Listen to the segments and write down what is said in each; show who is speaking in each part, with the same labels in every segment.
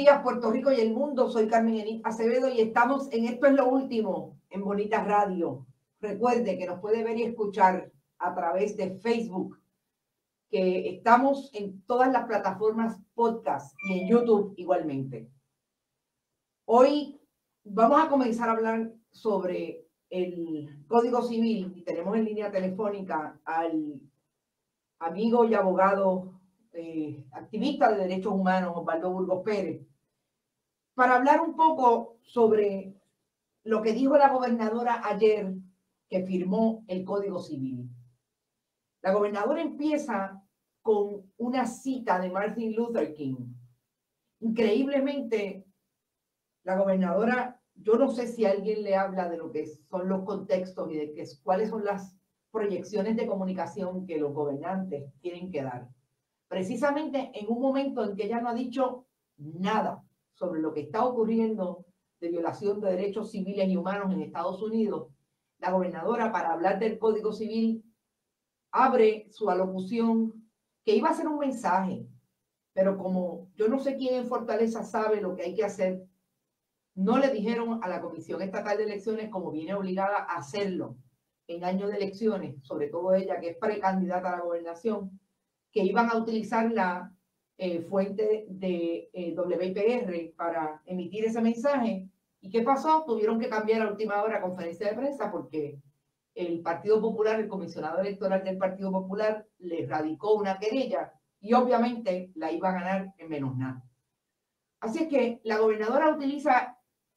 Speaker 1: días, Puerto Rico y el mundo. Soy Carmen Enid Acevedo y estamos en Esto es lo Último, en Bonita Radio. Recuerde que nos puede ver y escuchar a través de Facebook, que estamos en todas las plataformas podcast y en YouTube igualmente. Hoy vamos a comenzar a hablar sobre el Código Civil y tenemos en línea telefónica al amigo y abogado activista de derechos humanos, Osvaldo Burgos Pérez, para hablar un poco sobre lo que dijo la gobernadora ayer que firmó el Código Civil. La gobernadora empieza con una cita de Martin Luther King. Increíblemente, la gobernadora, yo no sé si alguien le habla de lo que son los contextos y de cuáles son las proyecciones de comunicación que los gobernantes tienen que dar. Precisamente en un momento en que ella no ha dicho nada sobre lo que está ocurriendo de violación de derechos civiles y humanos en Estados Unidos, la gobernadora, para hablar del Código Civil, abre su alocución que iba a ser un mensaje, pero como yo no sé quién en Fortaleza sabe lo que hay que hacer, no le dijeron a la Comisión Estatal de Elecciones, como viene obligada a hacerlo en años de elecciones, sobre todo ella que es precandidata a la gobernación, que iban a utilizar la fuente de WIPR para emitir ese mensaje. ¿Y qué pasó? Tuvieron que cambiar a última hora conferencia de prensa porque el Partido Popular, el comisionado electoral del Partido Popular, le radicó una querella y obviamente la iba a ganar en menos nada. Así es que la gobernadora utiliza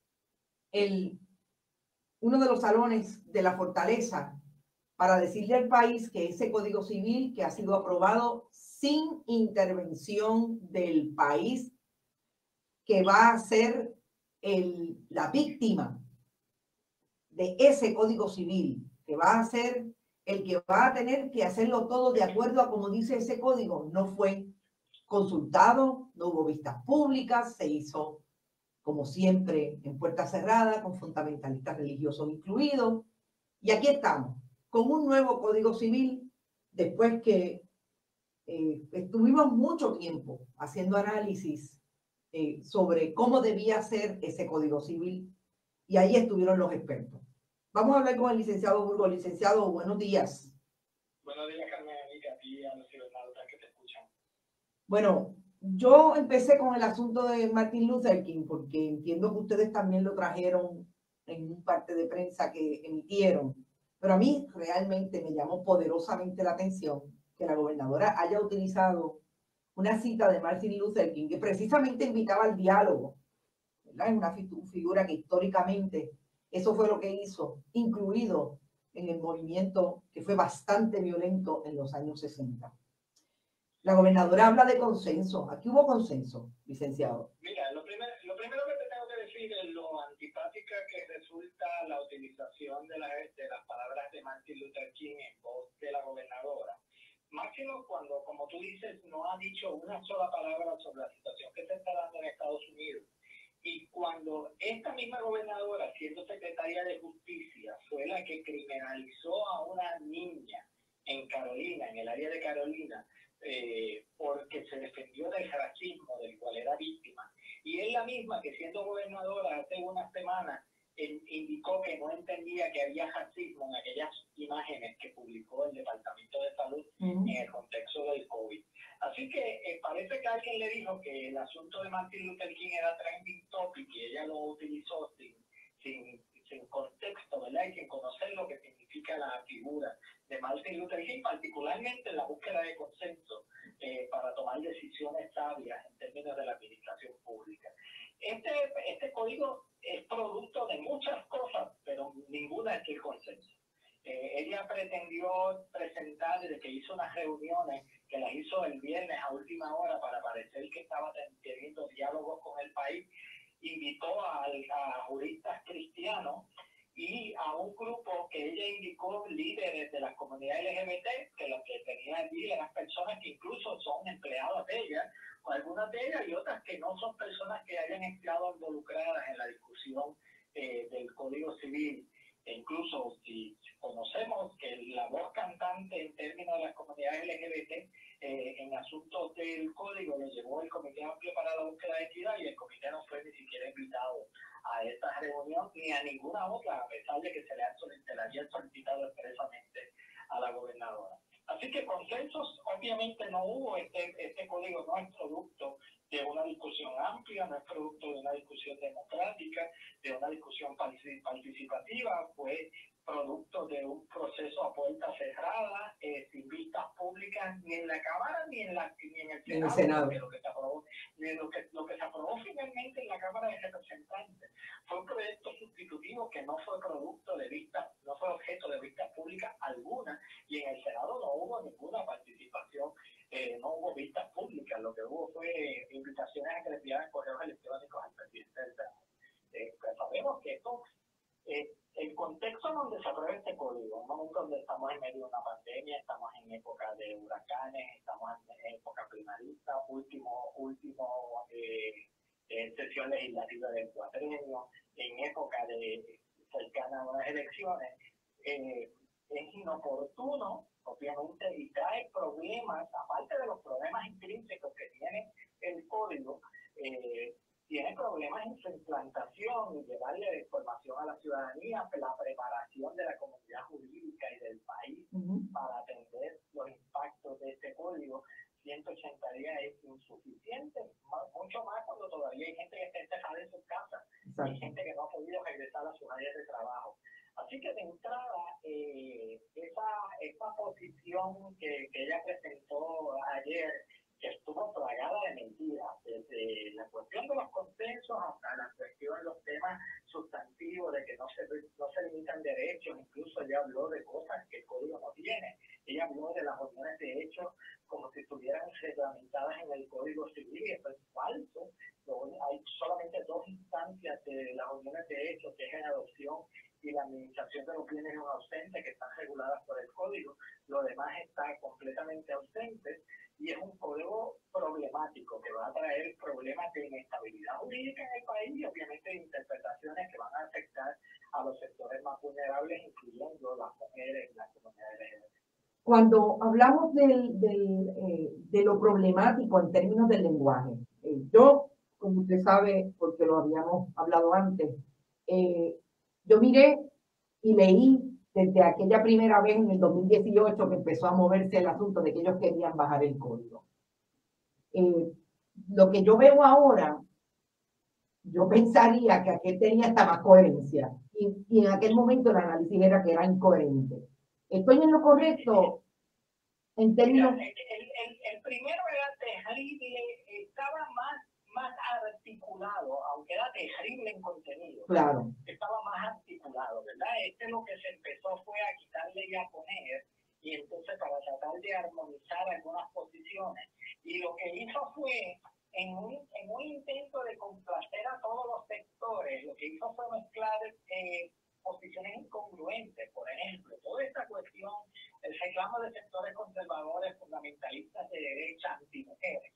Speaker 1: uno de los salones de la Fortaleza para decirle al país que ese Código Civil que ha sido aprobado sin intervención del país, que va a ser la víctima de ese Código Civil, que va a ser el que va a tener que hacerlo todo de acuerdo a como dice ese código, no fue consultado, no hubo vistas públicas, se hizo como siempre en puerta cerrada, con fundamentalistas religiosos incluidos, y aquí estamos con un nuevo Código Civil, después que estuvimos mucho tiempo haciendo análisis sobre cómo debía ser ese Código Civil, y ahí estuvieron los expertos. Vamos a hablar con el licenciado Burgos. Licenciado, buenos días.
Speaker 2: Buenos días, Carmen, y a ti, a los ciudadanos que te escuchan.
Speaker 1: Bueno, yo empecé con el asunto de Martin Luther King, porque entiendo que ustedes también lo trajeron en un parte de prensa que emitieron. Pero a mí realmente me llamó poderosamente la atención que la gobernadora haya utilizado una cita de Martin Luther King, que precisamente invitaba al diálogo, ¿verdad? Es una figura que históricamente eso fue lo que hizo, incluido en el movimiento que fue bastante violento en los años 60. La gobernadora habla de consenso. Aquí hubo consenso, licenciado.
Speaker 2: Mira, lo primero que te tengo que decir es lo antipática que resulta la utilización de las palabras de Martin Luther King en voz de la gobernadora. Máximo cuando, como tú dices, no ha dicho una sola palabra sobre la situación que se está dando en Estados Unidos. Y cuando esta misma gobernadora, siendo secretaria de Justicia, fue la que criminalizó a una niña en Carolina, en el área de Carolina, porque se defendió del racismo del cual era víctima. Y es la misma que, siendo gobernadora hace unas semanas, indicó que no entendía que había racismo en aquellas imágenes que publicó el Departamento de Salud en el contexto del COVID. Así que parece que alguien le dijo que el asunto de Martin Luther King era trending topic y ella lo utilizó sin contexto, ¿verdad? Y sin conocer lo que significa la figura de Martin Luther King, particularmente en la búsqueda de consenso para tomar decisiones sabias en términos de la administración pública. Este código es producto de muchas cosas, pero ninguna es el consenso. Ella pretendió presentar, desde que hizo unas reuniones, que las hizo el viernes a última hora para parecer que estaba teniendo diálogos con el país, invitó a juristas cristianos y a un grupo que ella indicó líderes de las comunidades LGBT, que los que tenían allí eran personas que incluso son empleadas de ella, o algunas de ellas, y otras que no son personas que hayan estado involucradas en la discusión del Código Civil. incluso si conocemos que la voz cantante en términos de las comunidades LGBT en asuntos del código lo llevó el Comité Amplio para la Búsqueda de Equidad, y el comité no fue ni siquiera invitado a esta reunión ni a ninguna otra, a pesar de que se le había solicitado expresamente a la gobernadora. Así que consensos obviamente no hubo. Este código no es producto de una discusión amplia, no es producto de una discusión democrática, de una discusión participativa, fue producto de un proceso a puerta cerrada, sin vistas públicas ni en la Cámara ni en el Senado. Lo que se aprobó finalmente en la Cámara de Representantes fue un proyecto sustitutivo que no fue producto de vistas, no fue objeto de vistas públicas alguna, y en el Senado no hubo ninguna participación, no hubo vistas públicas. Lo que hubo fue invitaciones a que le enviaran correos electrónicos al presidente del Senado. Pues sabemos que esto, el contexto donde se aprueba este código, un momento donde estamos en medio de una pandemia, estamos en época de huracanes, estamos en época primarista, último sesión legislativa del cuatrienio, en época cercana a unas elecciones, es inoportuno, obviamente, y trae problemas, aparte de los problemas intrínsecos que tiene el código, tiene problemas en su implantación y llevarle la información a la ciudadanía, la preparación de la comunidad jurídica y del país para atender los impactos de este código. 180 días es insuficiente, mucho más cuando todavía hay gente que está encerrada en sus casas, hay gente que no ha podido regresar a sus áreas de trabajo. Así que de entrada, esa posición que ella presentó ayer, que estuvo plagada de mentiras, desde la cuestión de los consensos hasta la cuestión de los temas sustantivos, de que no se limitan derechos, incluso ella habló de cosas que el código no tiene. Ella habló de las uniones de hechos como si estuvieran reglamentadas en el Código Civil, y eso es falso. Hay solamente 2 instancias de las uniones de hechos, que es en adopción y la administración de los bienes ausentes, que están reguladas por el código. Lo demás está completamente ausente, y es un código problemático que va a traer problemas de inestabilidad jurídica en el país, y obviamente de interpretaciones que van a afectar a los sectores más vulnerables, incluyendo las mujeres y las comunidades LGBT.
Speaker 1: Cuando hablamos de lo problemático en términos del lenguaje, yo, como usted sabe, porque lo habíamos hablado antes, yo miré y leí desde aquella primera vez en el 2018 que empezó a moverse el asunto de que ellos querían bajar el código. Lo que yo veo ahora, yo pensaría que aquel tenía hasta más coherencia, y en aquel momento el análisis era que era incoherente. ¿Estoy en lo correcto en términos?
Speaker 2: El primero era terrible, estaba más articulado, aunque era terrible en contenido.
Speaker 1: Claro.
Speaker 2: Estaba más articulado, ¿verdad? Lo que se empezó fue a quitarle y a poner, y entonces para tratar de armonizar algunas posiciones. Y lo que hizo fue, en un intento de complacer a todos los sectores, lo que hizo fue mezclar posiciones incongruentes. Por ejemplo, toda esta cuestión, el reclamo de sectores conservadores, fundamentalistas de derecha, antimujeres,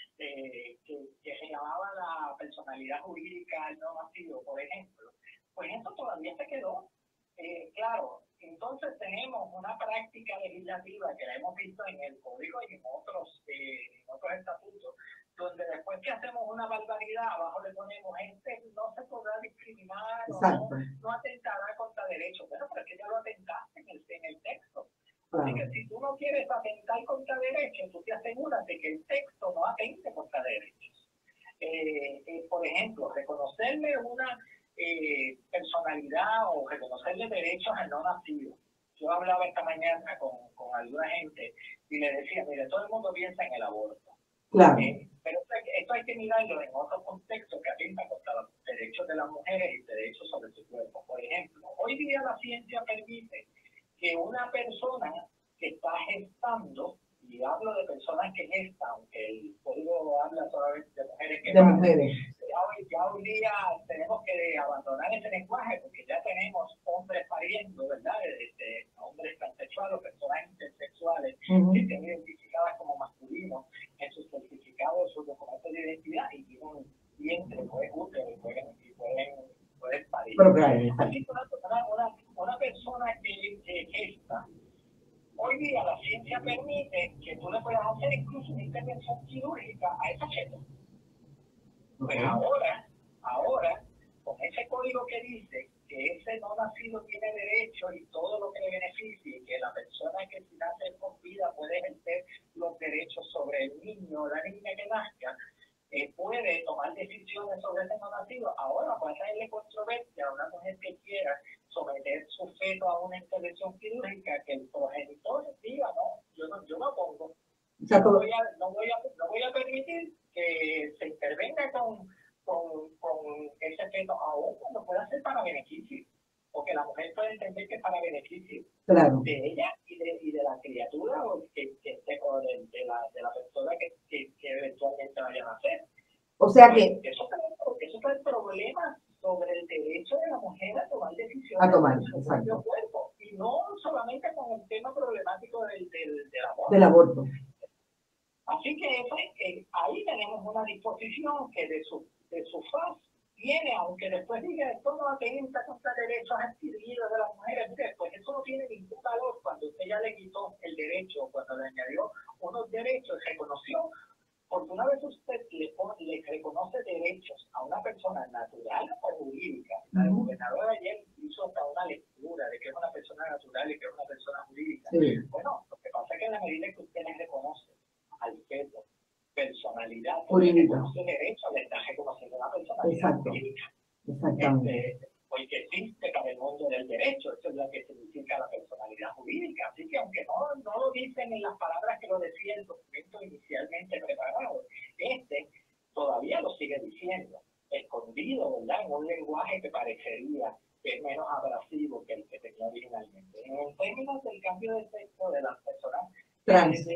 Speaker 2: que reclamaba la personalidad jurídica al no nacido, por ejemplo, pues eso todavía se quedó. Claro, entonces tenemos una práctica legislativa que la hemos visto en el código y en otros estatutos, donde después que hacemos una barbaridad, abajo le ponemos no se podrá discriminar, no atentará contra derechos. Bueno, pero es que ya lo atentaste en el texto. Así que si tú no quieres atentar contra derechos, tú te aseguras de que el texto no atente contra derechos. Por ejemplo, reconocerle una personalidad o reconocerle derechos al no nacido. Yo hablaba esta mañana con alguna gente y le decía, mire, todo el mundo piensa en el aborto.
Speaker 1: Claro.
Speaker 2: Pero esto hay que mirarlo en otro contexto que atenta contra los derechos de las mujeres y derechos sobre su cuerpo. Por ejemplo, hoy día la ciencia permite que una persona que está gestando, y hablo de personas que gestan, aunque el código habla solamente de mujeres que ya hoy día tenemos que abandonar ese lenguaje, porque ya tenemos hombres pariendo, ¿verdad? Hombres transexuales, personas intersexuales que estén identificadas como masculinos en sus certificados, sus documentos de identidad, y tienen un vientre, pueden parir. Así que una día la ciencia permite que tú le puedas hacer incluso una intervención quirúrgica a esa feto. Pues ahora, con ese código que dice que ese no nacido tiene derecho y todo lo que le beneficie, y que la persona que si nace con vida puede ejercer los derechos sobre el niño o la niña que nazca, puede tomar decisiones sobre ese no nacido. Ahora va a traerle controversia a una mujer que quiera someter su feto a una intervención quirúrgica, que el progenitor diga, no, yo no pongo. No voy a permitir que se intervenga con ese feto, aún cuando pueda ser para beneficio, porque la mujer puede entender que es para beneficio de ella y de la criatura o de la persona que eventualmente vaya a nacer.
Speaker 1: O sea que
Speaker 2: eso trae problemas sobre el derecho de la mujer a tomar decisiones
Speaker 1: sobre su propio
Speaker 2: cuerpo, y no solamente con el tema problemático
Speaker 1: del aborto.
Speaker 2: Así que ahí tenemos una disposición que de su faz tiene, aunque después diga esto no atenta contra derechos adquiridos de las mujeres, pues eso no tiene ningún valor cuando usted ya le quitó el derecho, cuando le añadió unos derechos, reconoció, porque una vez usted le reconoce derechos a una persona natural o jurídica, la gobernadora ayer hizo hasta una lectura de que es una persona natural y que es una persona jurídica.
Speaker 1: Sí.
Speaker 2: Bueno, lo que pasa es que en la medida que usted le reconoce al feto personalidad
Speaker 1: jurídica,
Speaker 2: derecho, le está reconociendo una personalidad jurídica.
Speaker 1: Exactamente.
Speaker 2: Porque existe para el mundo del derecho, eso es lo que significa la personalidad jurídica. Así que aunque no lo dicen en las palabras que lo decía el documento inicialmente preparado, todavía lo sigue diciendo, escondido, ¿verdad? En un lenguaje que parecería que es menos abrasivo que el que tenía originalmente. En términos del cambio de sexo de las personas trans,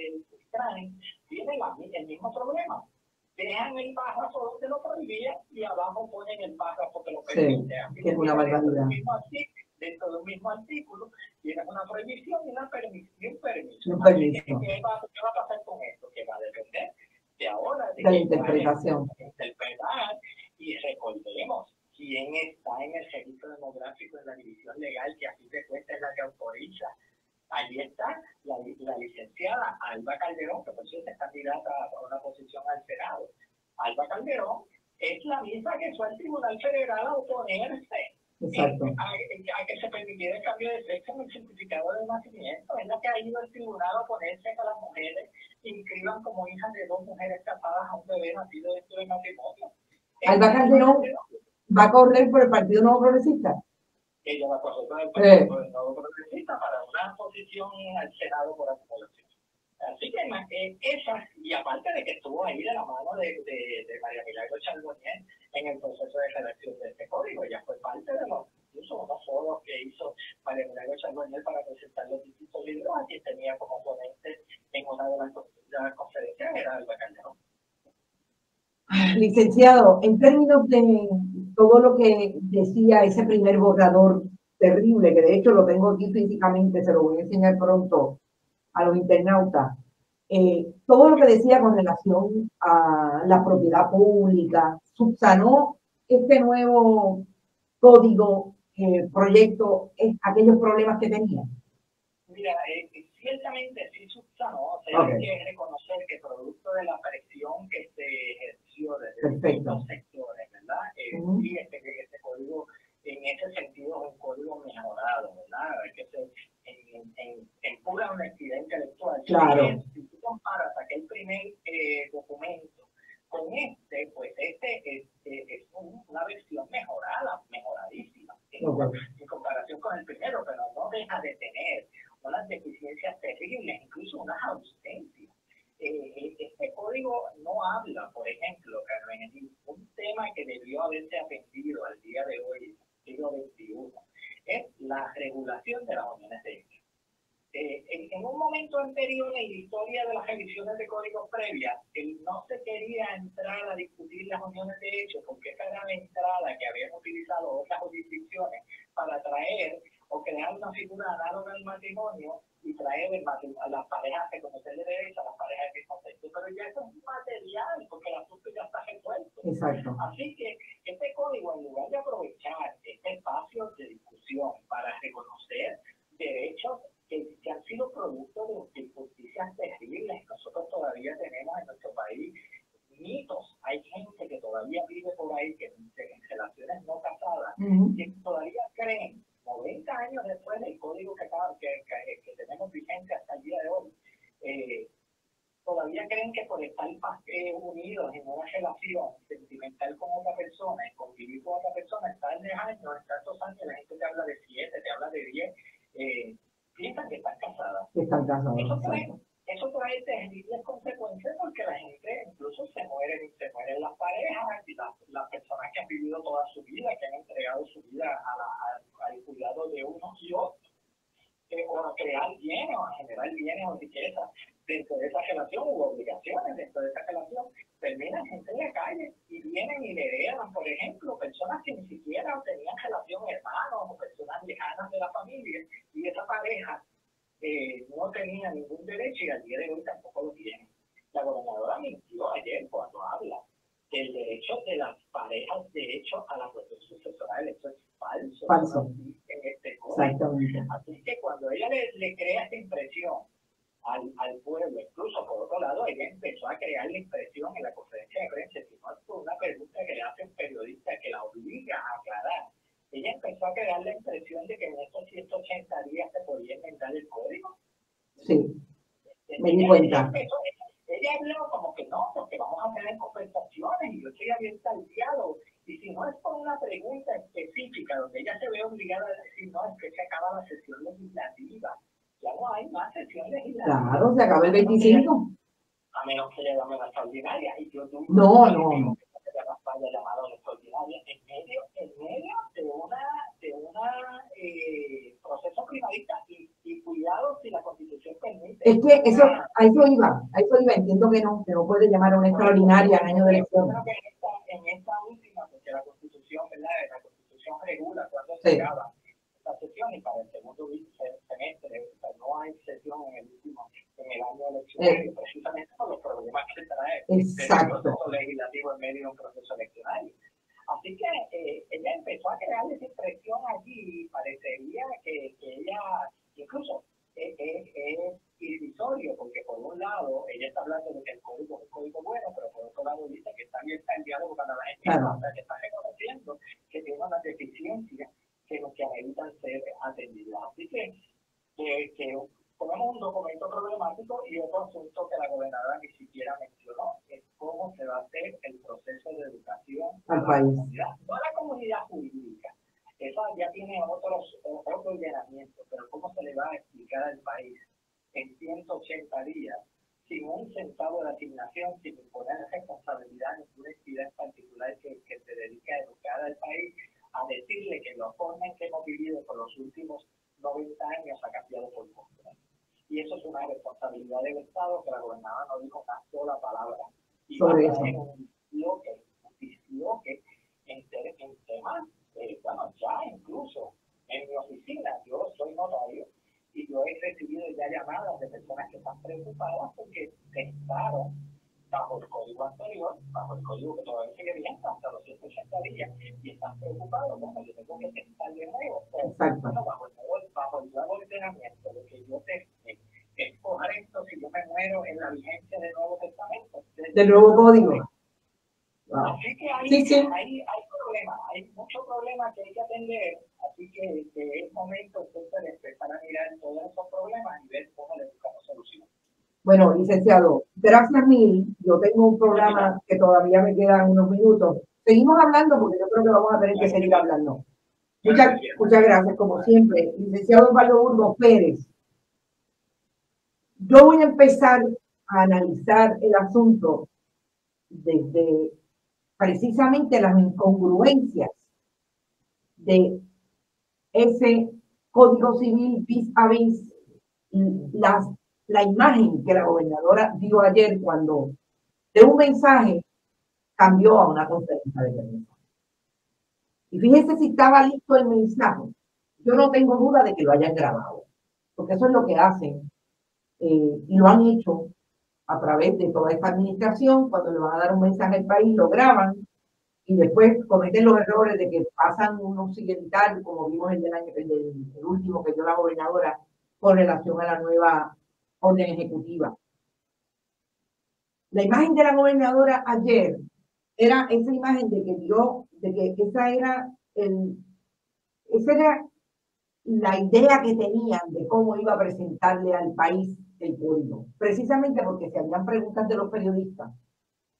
Speaker 2: tiene el mismo problema. Dejan el párrafo donde lo prohibía y abajo ponen el párrafo que lo permite.
Speaker 1: Sí, que es una barbaridad.
Speaker 2: Dentro de un mismo artículo tienes una prohibición y un permiso.
Speaker 1: Un permiso.
Speaker 2: ¿Qué va a pasar con esto? Que va a depender de ahora de
Speaker 1: la interpretación.
Speaker 2: Interpretar, y recordemos quién está en el registro demográfico de la división legal, que así de cuenta es la que autoriza. Allí está la licenciada Alba Calderón, que por cierto es candidata a una posición al Senado. Alba Calderón es la misma que fue al Tribunal Federal a oponerse a que se permitiera el cambio de sexo en el certificado de nacimiento. Es la que ha ido al tribunal a oponerse a que las mujeres inscriban como hijas de dos mujeres casadas a un bebé nacido dentro del matrimonio.
Speaker 1: Alba Calderón va a correr por el Partido Nuevo Progresista.
Speaker 2: Ella va a correr por el Partido Nuevo Progresista para una posición al Senado por acumulación. Así que esa, y aparte de que estuvo ahí de la mano de María Milagro Charbonnier en el proceso de redacción de este código, ella fue parte de incluso unos foros que hizo María Milagro Charbonnier para presentar los distintos libros. Aquí tenía como ponente en una de las conferencias, era Alba Calderón.
Speaker 1: Licenciado, en términos de todo lo que decía ese primer borrador terrible, que de hecho lo tengo aquí físicamente, se lo voy a enseñar pronto a los internautas, todo lo que decía con relación a la propiedad pública, subsanó este nuevo código, proyecto, aquellos problemas que tenía.
Speaker 2: Mira, ciertamente sí subsanó, hay que reconocer que producto de la presión que se ejerció desde distintos sectores, ¿verdad? Sí, este código, en ese sentido, es un código mejorado, ¿verdad? Hay que ser en pura honestidad intelectual.
Speaker 1: Claro.
Speaker 2: Si tú comparas aquel primer documento con pues es una versión mejoradísima en comparación con el primero, pero no deja de tener unas deficiencias terribles, incluso unas ausencias. Este código no habla, por ejemplo, Carmen, de un tema que debió haberse atendido al día de hoy, siglo XXI, es la regulación de las uniones de hecho. En un momento anterior en la historia de las revisiones de códigos previas, no se quería entrar a discutir las uniones de hecho, porque esa era la entrada que habían utilizado otras jurisdicciones para traer o crear una figura análoga al matrimonio y traer a las parejas que conocen de derecho, a las parejas que conocen. Pero ya eso es un material, porque el asunto ya está resuelto.
Speaker 1: Exacto.
Speaker 2: Así que este código, en lugar de aprovechar este espacio de discusión para reconocer derechos que han sido producto unidos en una relación sentimental con otra persona y convivir con otra persona, estás lejano, tantos años, la gente te habla de 7, te habla de 10, piensan que están casadas.
Speaker 1: Están casados.
Speaker 2: Eso trae terribles consecuencias porque la gente incluso se mueren las parejas y las personas que han vivido toda su vida, que han entregado su vida al cuidado de uno y otro, o a crear bienes, o a generar bienes o riqueza dentro de esa relación, u obligaciones dentro de esa relación, terminan gente en la calle y vienen y le heredan, por ejemplo, personas que ni siquiera tenían relación hermanos o personas lejanas de la familia, y esa pareja no tenía ningún derecho y al día de hoy tampoco lo tiene. La gobernadora mintió ayer cuando habla del derecho de las parejas, de hecho, a la cuestión sucesoral. Eso es falso.
Speaker 1: Falso.
Speaker 2: En este
Speaker 1: Exactamente.
Speaker 2: Así que cuando ella le crea esa impresión al pueblo, incluso por otro lado, ella empezó a crear la impresión en la conferencia de prensa, si no es por una pregunta que le hace un periodista que la obliga a aclarar. Ella empezó a crear la impresión de que en estos 180 días se podía inventar el código.
Speaker 1: Sí, me di cuenta.
Speaker 2: Ella habló como que no, porque vamos a tener conversaciones y yo estoy abierta al diálogo. Y si no es por una pregunta específica donde ella se ve obligada a decir, no, es que se acaba la sesión legislativa. Ya no hay más sesión legislativa.
Speaker 1: Claro, se acaba el 25.
Speaker 2: A menos que le llame la extraordinaria. Y yo tuve
Speaker 1: no.
Speaker 2: Vaya llamado la extraordinaria en medio de una proceso primarista y cuidado si la Constitución permite.
Speaker 1: Es que a eso iba, entiendo que no puede llamar a una extraordinaria en año de elección.
Speaker 2: Creo que en esta última, porque la Constitución, ¿verdad? La Constitución regula cuando se acaba la sesión y para el segundo semestre, o sea, no hay sesión en el año eleccionario, precisamente por los problemas que trae el proceso legislativo en medio de un proceso eleccionario. Así que ella empezó a crear esa impresión allí y parecería que ella, incluso es irrisorio, porque por un lado ella está hablando de que el código es un código bueno, pero por otro lado dice que está abierta el diálogo para la gente, o sea, que está reconociendo que tiene una deficiencia que ameritan ser atendidas. Así que ponemos un documento problemático y otro asunto que la gobernadora ni siquiera mencionó es cómo se va a hacer el proceso de educación
Speaker 1: al país.
Speaker 2: No a la comunidad jurídica. Eso ya tiene otro ordenamiento, pero cómo se le va a explicar al país en 180 días, sin un centavo de asignación, sin imponer responsabilidad en ninguna entidad en particular que se dedique a educar al país, a decirle que la forma en que hemos vivido por los últimos 90 años ha cambiado por completo. Y eso es una responsabilidad del Estado que la gobernadora no dijo una sola palabra. Y
Speaker 1: sobre
Speaker 2: va a
Speaker 1: eso.
Speaker 2: un disloque en temas, bueno, ya incluso en mi oficina, yo soy notario y yo he recibido ya llamadas de personas que están preocupadas porque testaron bajo el código anterior, bajo el código que todavía sigue vigente hasta los 180 días, y están preocupados como yo tengo que testar de nuevo. Bueno, bajo el nuevo ordenamiento, lo que yo testé es correcto si yo me muero en la vigencia del Nuevo Testamento.
Speaker 1: Del nuevo código.
Speaker 2: Wow. Así que hay problemas, hay muchos problemas que hay que atender, así que es momento entonces de empezar a mirar todos esos problemas y ver cómo le buscamos soluciones.
Speaker 1: Bueno, licenciado, gracias mil. Yo tengo un programa que todavía me quedan unos minutos. Seguimos hablando porque yo creo que vamos a tener que seguir hablando. Muchas gracias, como siempre. Licenciado Osvaldo Burgos Pérez. Yo voy a empezar a analizar el asunto desde precisamente las incongruencias de ese Código Civil vis a vis la imagen que la gobernadora dio ayer cuando de un mensaje cambió a una conferencia de prensa. Y fíjense si estaba listo el mensaje. Yo no tengo duda de que lo hayan grabado, porque eso es lo que hacen y lo han hecho a través de toda esta administración. Cuando le van a dar un mensaje al país, lo graban y después cometen los errores de que pasan unos siguientes, como vimos el último que dio la gobernadora con relación a la nueva orden ejecutiva. La imagen de la gobernadora ayer era esa imagen de que esa era la idea que tenían de cómo iba a presentarle al país el código. Precisamente porque se habían preguntas de los periodistas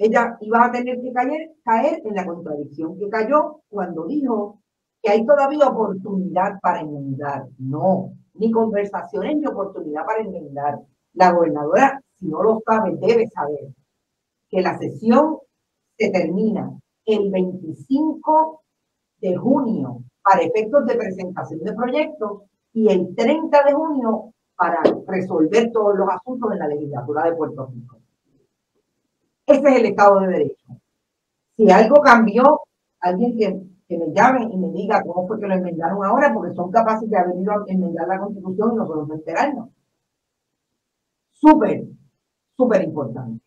Speaker 1: ella iba a tener que caer en la contradicción que cayó cuando dijo que hay todavía oportunidad para enmendar. No, ni conversaciones ni oportunidad para enmendar. La gobernadora, si no lo sabe, debe saber que la sesión se termina el 25 de junio para efectos de presentación de proyectos y el 30 de junio para resolver todos los asuntos en la legislatura de Puerto Rico. Ese es el Estado de Derecho. Si algo cambió, alguien que me llame y me diga cómo fue que lo enmendaron ahora, porque son capaces de haber ido a enmendar la Constitución y nosotros no enterarnos. Súper, súper importante.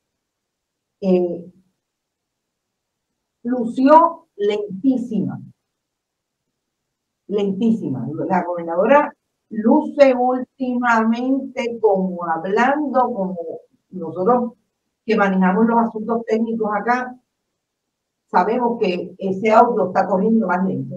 Speaker 1: Lució lentísima. Lentísima. La gobernadora luce últimamente como hablando, como nosotros que manejamos los asuntos técnicos acá, sabemos que ese audio está corriendo más lento.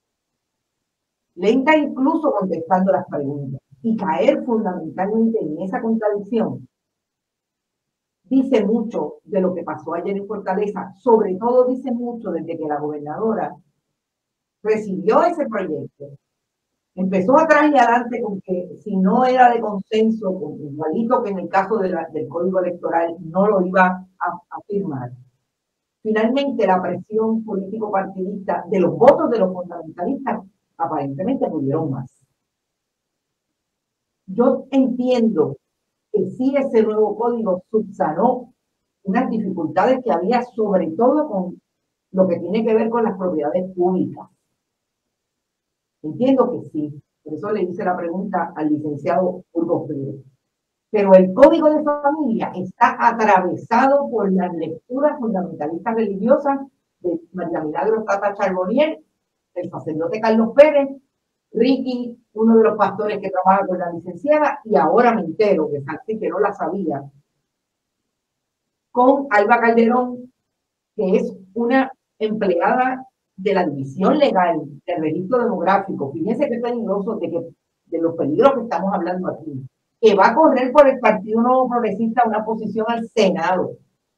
Speaker 1: Lenta incluso contestando las preguntas. Y caer fundamentalmente en esa contradicción dice mucho de lo que pasó ayer en Fortaleza. Sobre todo dice mucho desde que la gobernadora recibió ese proyecto. Empezó atrás y adelante con que si no era de consenso, igualito que en el caso del Código Electoral, no lo iba a firmar. Finalmente, la presión político-partidista de los votos de los fundamentalistas aparentemente pudieron más. Yo entiendo que sí, ese nuevo código subsanó unas dificultades que había, sobre todo con lo que tiene que ver con las propiedades públicas. Entiendo que sí, por eso le hice la pregunta al licenciado Burgos Pérez. Pero el Código de Familia está atravesado por las lecturas fundamentalistas religiosas de María Milagros Tata Charbonnier, el sacerdote Carlos Pérez, Ricky, uno de los pastores que trabaja con la licenciada, y ahora me entero, que no la sabía, con Alba Calderón, que es una empleada de la división legal del registro demográfico. Fíjense qué peligroso de los peligros que estamos hablando aquí, que va a correr por el Partido Nuevo Progresista una posición al Senado.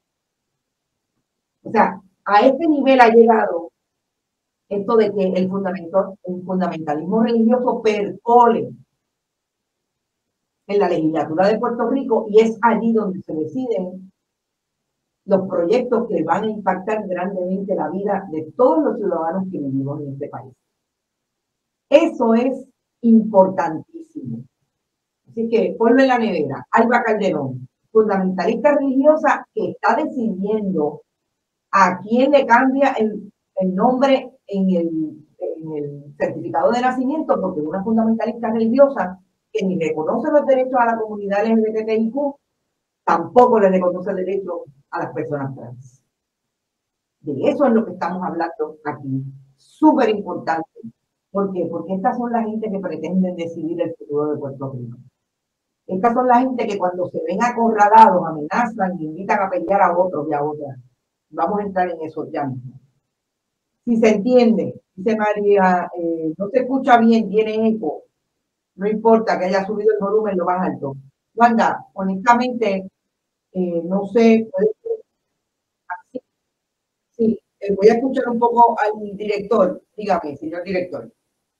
Speaker 1: O sea, a este nivel ha llegado esto de que el fundamentalismo religioso percole en la legislatura de Puerto Rico, y es allí donde se deciden los proyectos que van a impactar grandemente la vida de todos los ciudadanos que vivimos en este país. Eso es importantísimo. Así que ponlo en la nevera. Alba Calderón, fundamentalista religiosa que está decidiendo a quién le cambia el nombre en el certificado de nacimiento, porque una fundamentalista religiosa que ni reconoce los derechos a la comunidad LGBTIQ, tampoco le reconoce derechos a las personas trans. De eso es lo que estamos hablando aquí. Súper importante. ¿Por qué? Porque estas son la gente que pretenden decidir el futuro de Puerto Rico. Estas son la gente que cuando se ven acorralados, amenazan y invitan a pelear a otros y a otras. Vamos a entrar en eso ya mismo. Si se entiende, dice María, no se escucha bien, tiene eco. No importa que haya subido el volumen lo más alto. Wanda, honestamente, no sé, sí, voy a escuchar un poco al director. Dígame, señor director.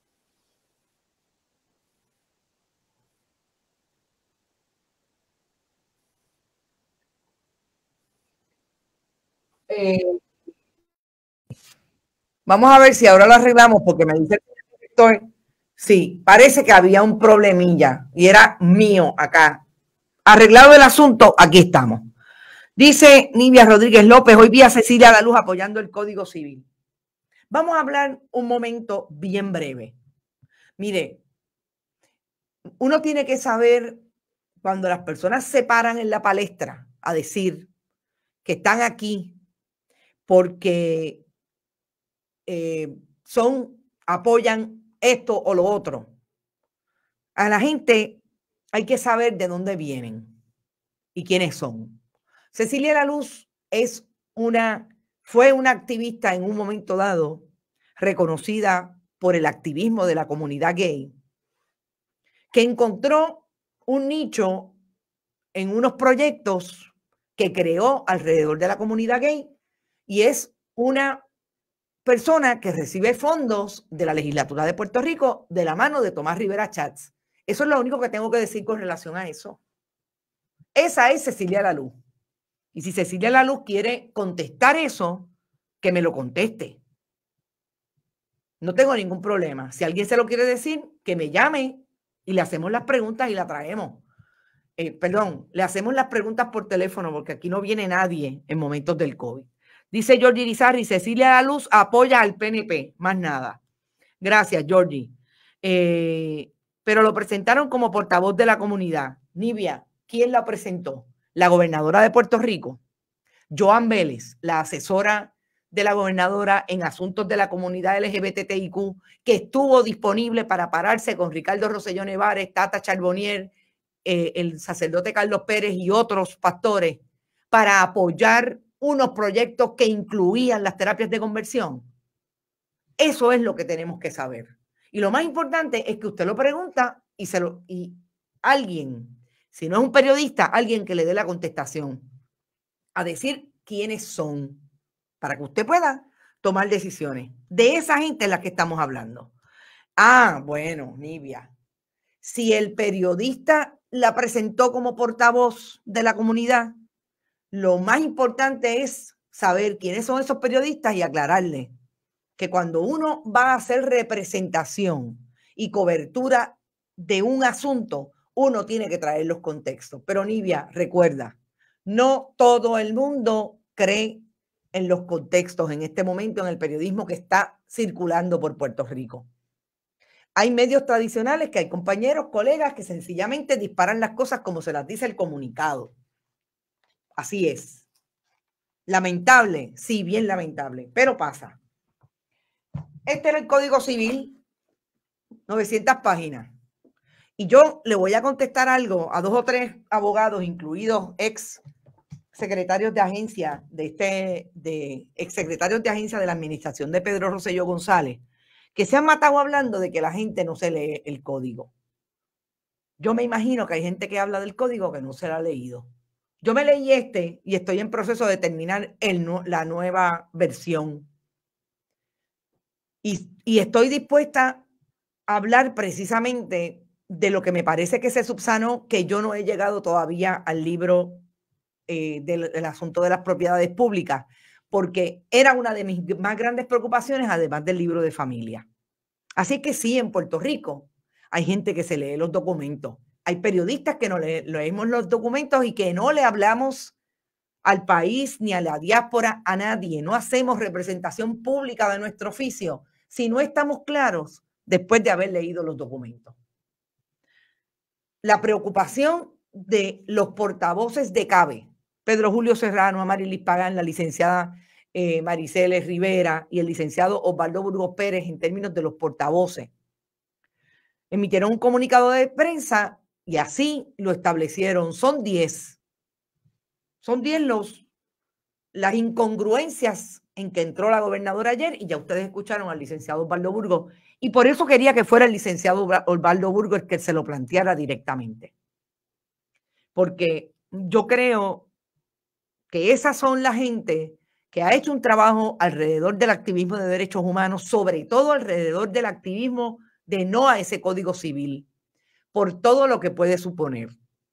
Speaker 1: Vamos a ver si ahora lo arreglamos, porque me dice el director, sí, parece que había un problemilla y era mío acá. Arreglado el asunto, aquí estamos. Dice Nivia Rodríguez López, hoy vi a Cecilia La Luz apoyando el Código Civil. Vamos a hablar un momento bien breve. Mire, uno tiene que saber cuando las personas se paran en la palestra a decir que están aquí porque apoyan esto o lo otro. A la gente hay que saber de dónde vienen y quiénes son. Cecilia La Luz fue una activista en un momento dado, reconocida por el activismo de la comunidad gay, que encontró un nicho en unos proyectos
Speaker 3: que creó alrededor de la comunidad gay y es una persona que recibe fondos de la legislatura de Puerto Rico de la mano de Tomás Rivera Chats. Eso es lo único que tengo que decir con relación a eso. Esa es Cecilia Laluz. Y si Cecilia Laluz quiere contestar eso, que me lo conteste. No tengo ningún problema. Si alguien se lo quiere decir, que me llame y le hacemos las preguntas y la traemos. Le hacemos las preguntas por teléfono porque aquí no viene nadie en momentos del COVID. Dice Georgie Irizarry, Cecilia Laluz apoya al PNP, más nada. Gracias, Georgie. Pero lo presentaron como portavoz de la comunidad. Nivia, ¿quién la presentó? La gobernadora de Puerto Rico, Joan Vélez, la asesora de la gobernadora en asuntos de la comunidad LGBTIQ, que estuvo disponible para pararse con Ricardo Rosselló Nevares, Tata Charbonnier, el sacerdote Carlos Pérez y otros pastores para apoyar unos proyectos que incluían las terapias de conversión. Eso es lo que tenemos que saber. Y lo más importante es que usted lo pregunta y alguien, si no es un periodista, alguien que le dé la contestación a decir quiénes son para que usted pueda tomar decisiones. De esa gente es la que estamos hablando. Ah, bueno, Nivia, si el periodista la presentó como portavoz de la comunidad, lo más importante es saber quiénes son esos periodistas y aclararle que cuando uno va a hacer representación y cobertura de un asunto, uno tiene que traer los contextos. Pero Nivia, recuerda, no todo el mundo cree en los contextos en este momento en el periodismo que está circulando por Puerto Rico. Hay medios tradicionales que hay compañeros, colegas que sencillamente disparan las cosas como se las dice el comunicado. Así es. Lamentable, sí, bien lamentable, pero pasa. Este era el Código Civil, 900 páginas. Y yo le voy a contestar algo a 2 o 3 abogados, incluidos ex secretarios de agencia ex secretarios de agencia de la administración de Pedro Rosselló González, que se han matado hablando de que la gente no se lee el código. Yo me imagino que hay gente que habla del código que no se lo ha leído. Yo me leí y estoy en proceso de terminar la nueva versión. Y estoy dispuesta a hablar precisamente de lo que me parece que se subsanó, que yo no he llegado todavía al libro del asunto de las propiedades públicas, porque era una de mis más grandes preocupaciones, además del libro de familia. Así que sí, en Puerto Rico hay gente que se lee los documentos. Hay periodistas que no leemos los documentos y que no le hablamos al país ni a la diáspora, a nadie. No hacemos representación pública de nuestro oficio si no estamos claros después de haber leído los documentos. La preocupación de los portavoces de CABE, Pedro Julio Serrano, Amarilis Pagán, la licenciada Mariceles Rivera y el licenciado Osvaldo Burgos Pérez, en términos de los portavoces, emitieron un comunicado de prensa y así lo establecieron. Son 10. Son 10 las incongruencias en que entró la gobernadora ayer, y ya ustedes escucharon al licenciado Osvaldo Burgos, y por eso quería que fuera el licenciado Osvaldo Burgos el que se lo planteara directamente. Porque yo creo que esas son la gente que ha hecho un trabajo alrededor del activismo de derechos humanos, sobre todo alrededor del activismo de no a ese Código Civil, por todo lo que puede suponer.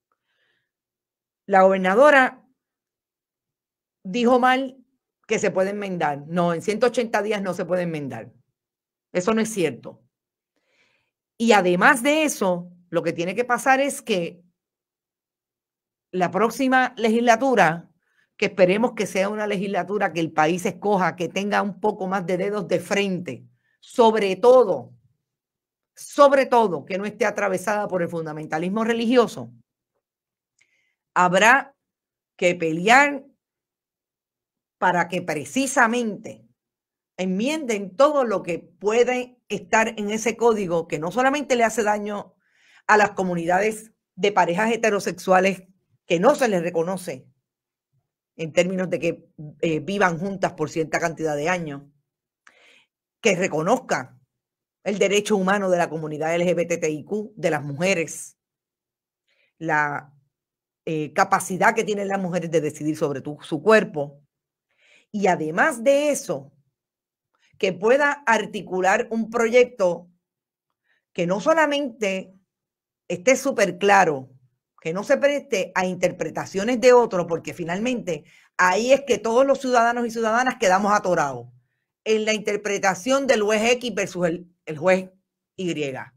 Speaker 3: La gobernadora dijo mal que se puede enmendar. No, en 180 días no se puede enmendar. Eso no es cierto. Y además de eso, lo que tiene que pasar es que la próxima legislatura, que esperemos que sea una legislatura que el país escoja, que tenga un poco más de dedos de frente, sobre todo que no esté atravesada por el fundamentalismo religioso, habrá que pelear para que precisamente enmienden todo lo que puede estar en ese código, que no solamente le hace daño a las comunidades de parejas heterosexuales que no se les reconoce en términos de que vivan juntas por cierta cantidad de años, que reconozca el derecho humano de la comunidad LGBTIQ, de las mujeres, la capacidad que tienen las mujeres de decidir sobre su cuerpo. Y además de eso, que pueda articular un proyecto que no solamente esté súper claro, que no se preste a interpretaciones de otros, porque finalmente ahí es que todos los ciudadanos y ciudadanas quedamos atorados en la interpretación del juez X versus el juez Y.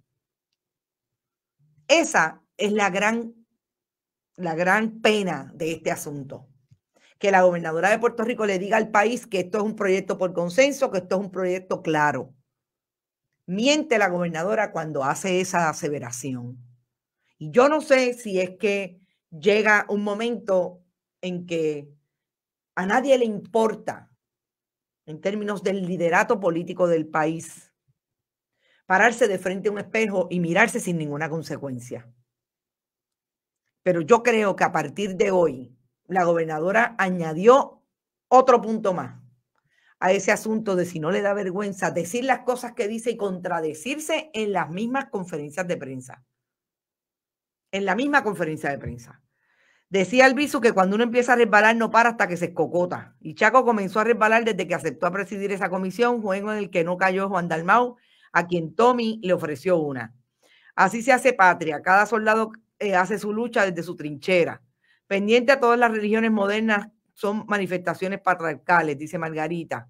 Speaker 3: Esa es la gran pena de este asunto. Que la gobernadora de Puerto Rico le diga al país que esto es un proyecto por consenso, que esto es un proyecto claro. Miente la gobernadora cuando hace esa aseveración. Y yo no sé si es que llega un momento en que a nadie le importa, en términos del liderato político del país, pararse de frente a un espejo y mirarse sin ninguna consecuencia. Pero yo creo que a partir de hoy, la gobernadora añadió otro punto más a ese asunto de si no le da vergüenza decir las cosas que dice y contradecirse en las mismas conferencias de prensa. En la misma conferencia de prensa. Decía Albizu que cuando uno empieza a resbalar no para hasta que se escocota. Y Chaco comenzó a resbalar desde que aceptó a presidir esa comisión, juego en el que no cayó Juan Dalmau, a quien Tommy le ofreció una. Así se hace patria. Cada soldado hace su lucha desde su trinchera. Pendiente a todas las religiones modernas son manifestaciones patriarcales, dice Margarita.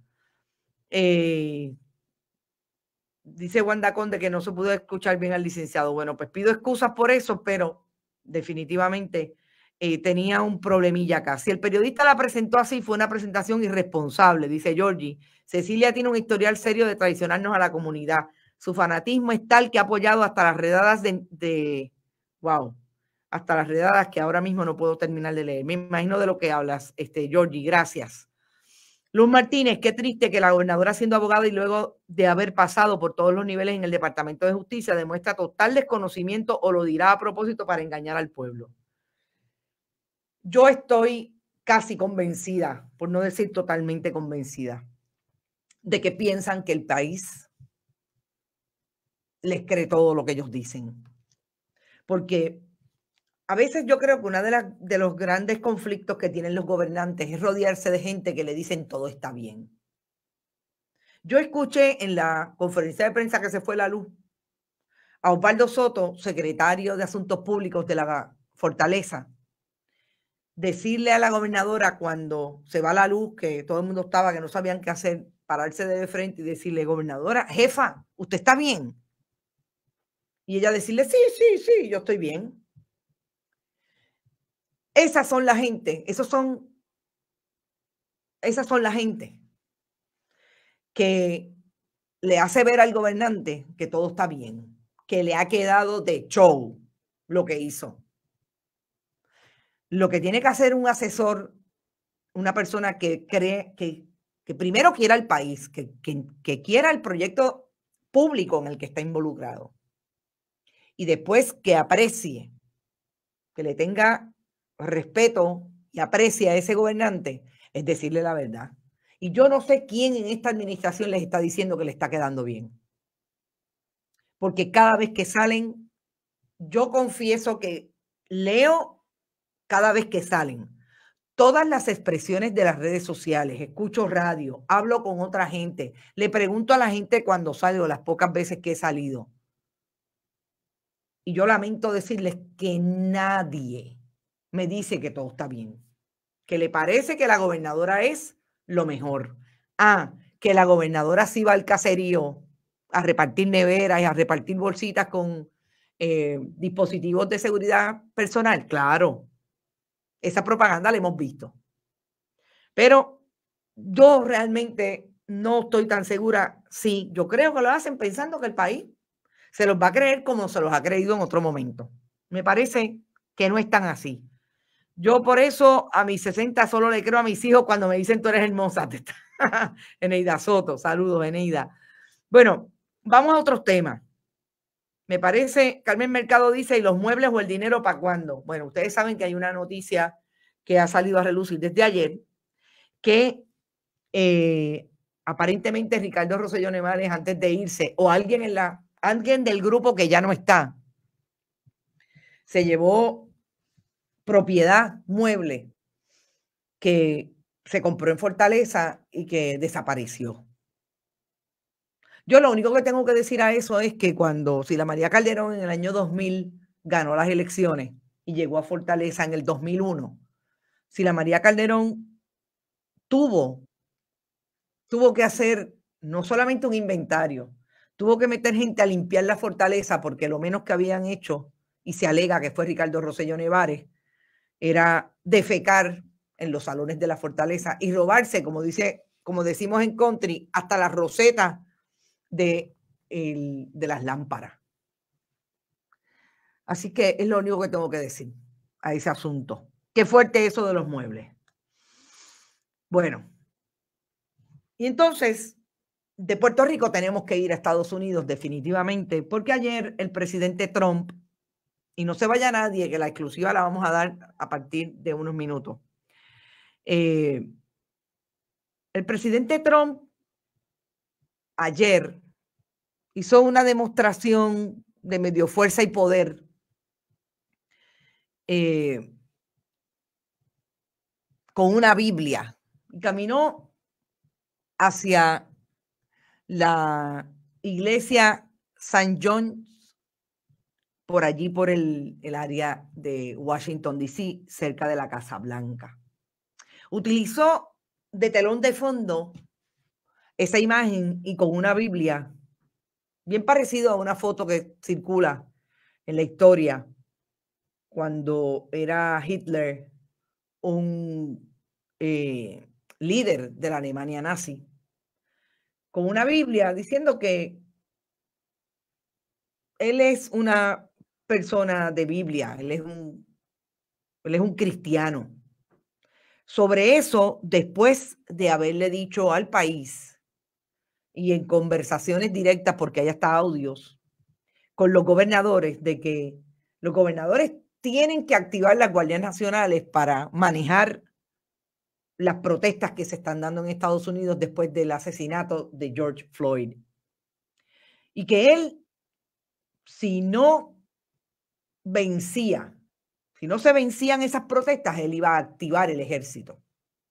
Speaker 3: Dice Wanda Conde que no se pudo escuchar bien al licenciado. Bueno, pues pido excusas por eso, pero definitivamente tenía un problemilla acá. Si el periodista la presentó así, fue una presentación irresponsable, dice Georgie. Cecilia tiene un historial serio de traicionarnos a la comunidad. Su fanatismo es tal que ha apoyado hasta las redadas wow, hasta las redadas que ahora mismo no puedo terminar de leer. Me imagino de lo que hablas, Georgie, gracias. Luz Martínez, qué triste que la gobernadora, siendo abogada y luego de haber pasado por todos los niveles en el Departamento de Justicia, demuestra total desconocimiento o lo dirá a propósito para engañar al pueblo. Yo estoy casi convencida, por no decir totalmente convencida, de que piensan que el país les cree todo lo que ellos dicen. Porque a veces yo creo que uno de los grandes conflictos que tienen los gobernantes es rodearse de gente que le dicen todo está bien. Yo escuché en la conferencia de prensa que se fue la luz a Osvaldo Soto, secretario de Asuntos Públicos de la Fortaleza, decirle a la gobernadora cuando se va la luz, que todo el mundo estaba, que no sabían qué hacer, pararse de frente y decirle, gobernadora, jefa, ¿usted está bien? Y ella decirle, sí, yo estoy bien. Esas son la gente, esas son la gente que le hace ver al gobernante que todo está bien, que le ha quedado de show lo que hizo. Lo que tiene que hacer un asesor, una persona que cree que primero quiera el país, que quiera el proyecto público en el que está involucrado, y después que aprecie, que le tenga respeto y aprecie a ese gobernante, es decirle la verdad. Y yo no sé quién en esta administración les está diciendo que le está quedando bien. Porque cada vez que salen, yo confieso que leo cada vez que salen todas las expresiones de las redes sociales, escucho radio, hablo con otra gente, le pregunto a la gente cuando salgo, las pocas veces que he salido. Y yo lamento decirles que nadie me dice que todo está bien, que le parece que la gobernadora es lo mejor. Que la gobernadora sí va al caserío a repartir neveras y a repartir bolsitas con dispositivos de seguridad personal. Claro, esa propaganda la hemos visto. Pero yo realmente no estoy tan segura. Sí, yo creo que lo hacen pensando que el país se los va a creer como se los ha creído en otro momento. Me parece que no es tan así. Yo por eso a mis 60 solo le creo a mis hijos cuando me dicen tú eres hermosa. Eneida Soto, saludos Eneida. Bueno, vamos a otros temas. Me parece, Carmen Mercado dice, ¿y los muebles o el dinero para cuándo? Bueno, ustedes saben que hay una noticia que ha salido a relucir desde ayer, que aparentemente Ricardo Rosselló Nevares, antes de irse, o alguien del grupo que ya no está, se llevó propiedad mueble que se compró en Fortaleza y que desapareció. Yo lo único que tengo que decir a eso es que cuando Sila María Calderón en el año 2000 ganó las elecciones y llegó a Fortaleza en el 2001, Sila María Calderón tuvo que hacer no solamente un inventario, tuvo que meter gente a limpiar la fortaleza porque lo menos que habían hecho, y se alega que fue Ricardo Rosselló Nevares, era defecar en los salones de la fortaleza y robarse, como decimos en country, hasta las rosetas de las lámparas. Así que es lo único que tengo que decir a ese asunto. Qué fuerte eso de los muebles. Bueno, y entonces de Puerto Rico tenemos que ir a Estados Unidos definitivamente, porque ayer el presidente Trump, y no se vaya nadie, que la exclusiva la vamos a dar a partir de unos minutos. El presidente Trump ayer hizo una demostración de medio fuerza y poder con una Biblia y caminó hacia la iglesia St. John's, por allí, por el área de Washington, D.C., cerca de la Casa Blanca. Utilizó de telón de fondo esa imagen y con una Biblia, bien parecido a una foto que circula en la historia cuando era Hitler un líder de la Alemania nazi, con una Biblia diciendo que él es una persona de Biblia, él es un cristiano. Sobre eso, después de haberle dicho al país y en conversaciones directas, porque hay hasta audios, con los gobernadores, de que los gobernadores tienen que activar las guardias nacionales para manejar las protestas que se están dando en Estados Unidos después del asesinato de George Floyd. Y que él, si no se vencían esas protestas, él iba a activar el ejército.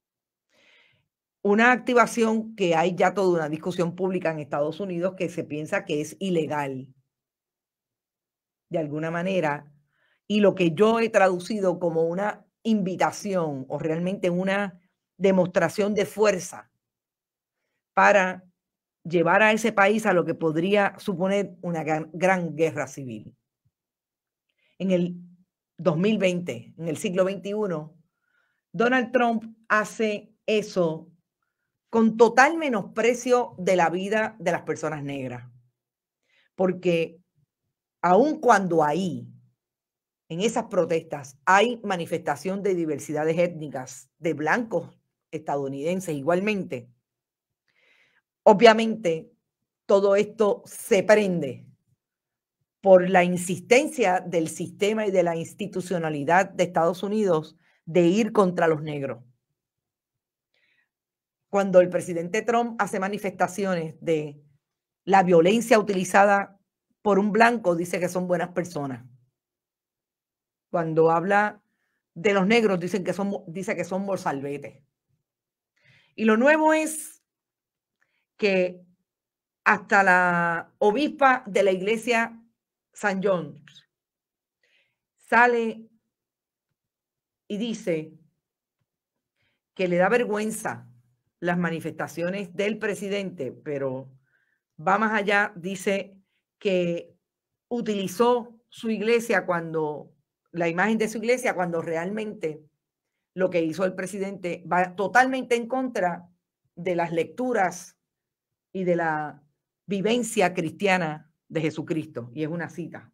Speaker 3: Una activación que hay ya toda una discusión pública en Estados Unidos que se piensa que es ilegal de alguna manera, y lo que yo he traducido como una invitación o realmente una demostración de fuerza para llevar a ese país a lo que podría suponer una gran guerra civil. En el 2020, en el siglo XXI, Donald Trump hace eso con total menosprecio de la vida de las personas negras. Porque aun cuando ahí, en esas protestas, hay manifestación de diversidades étnicas, de blancos estadounidenses igualmente, obviamente todo esto se prende por la insistencia del sistema y de la institucionalidad de Estados Unidos de ir contra los negros. Cuando el presidente Trump hace manifestaciones de la violencia utilizada por un blanco, dice que son buenas personas. Cuando habla de los negros, dice que son mozalbetes. Y lo nuevo es que hasta la obispa de la iglesia St. John's sale y dice que le da vergüenza las manifestaciones del presidente, pero va más allá, dice que utilizó su iglesia la imagen de su iglesia cuando realmente lo que hizo el presidente va totalmente en contra de las lecturas y de la vivencia cristiana de Jesucristo. Y es una cita.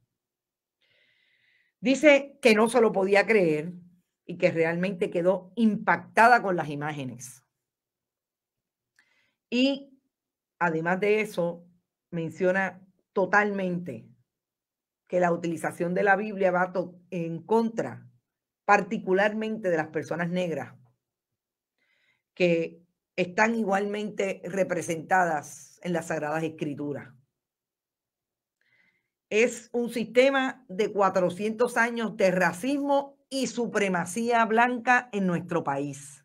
Speaker 3: Dice que no se lo podía creer y que realmente quedó impactada con las imágenes. Y además de eso, menciona totalmente que la utilización de la Biblia va en contra, particularmente de las personas negras, que están igualmente representadas en las Sagradas Escrituras. Es un sistema de 400 años de racismo y supremacía blanca en nuestro país.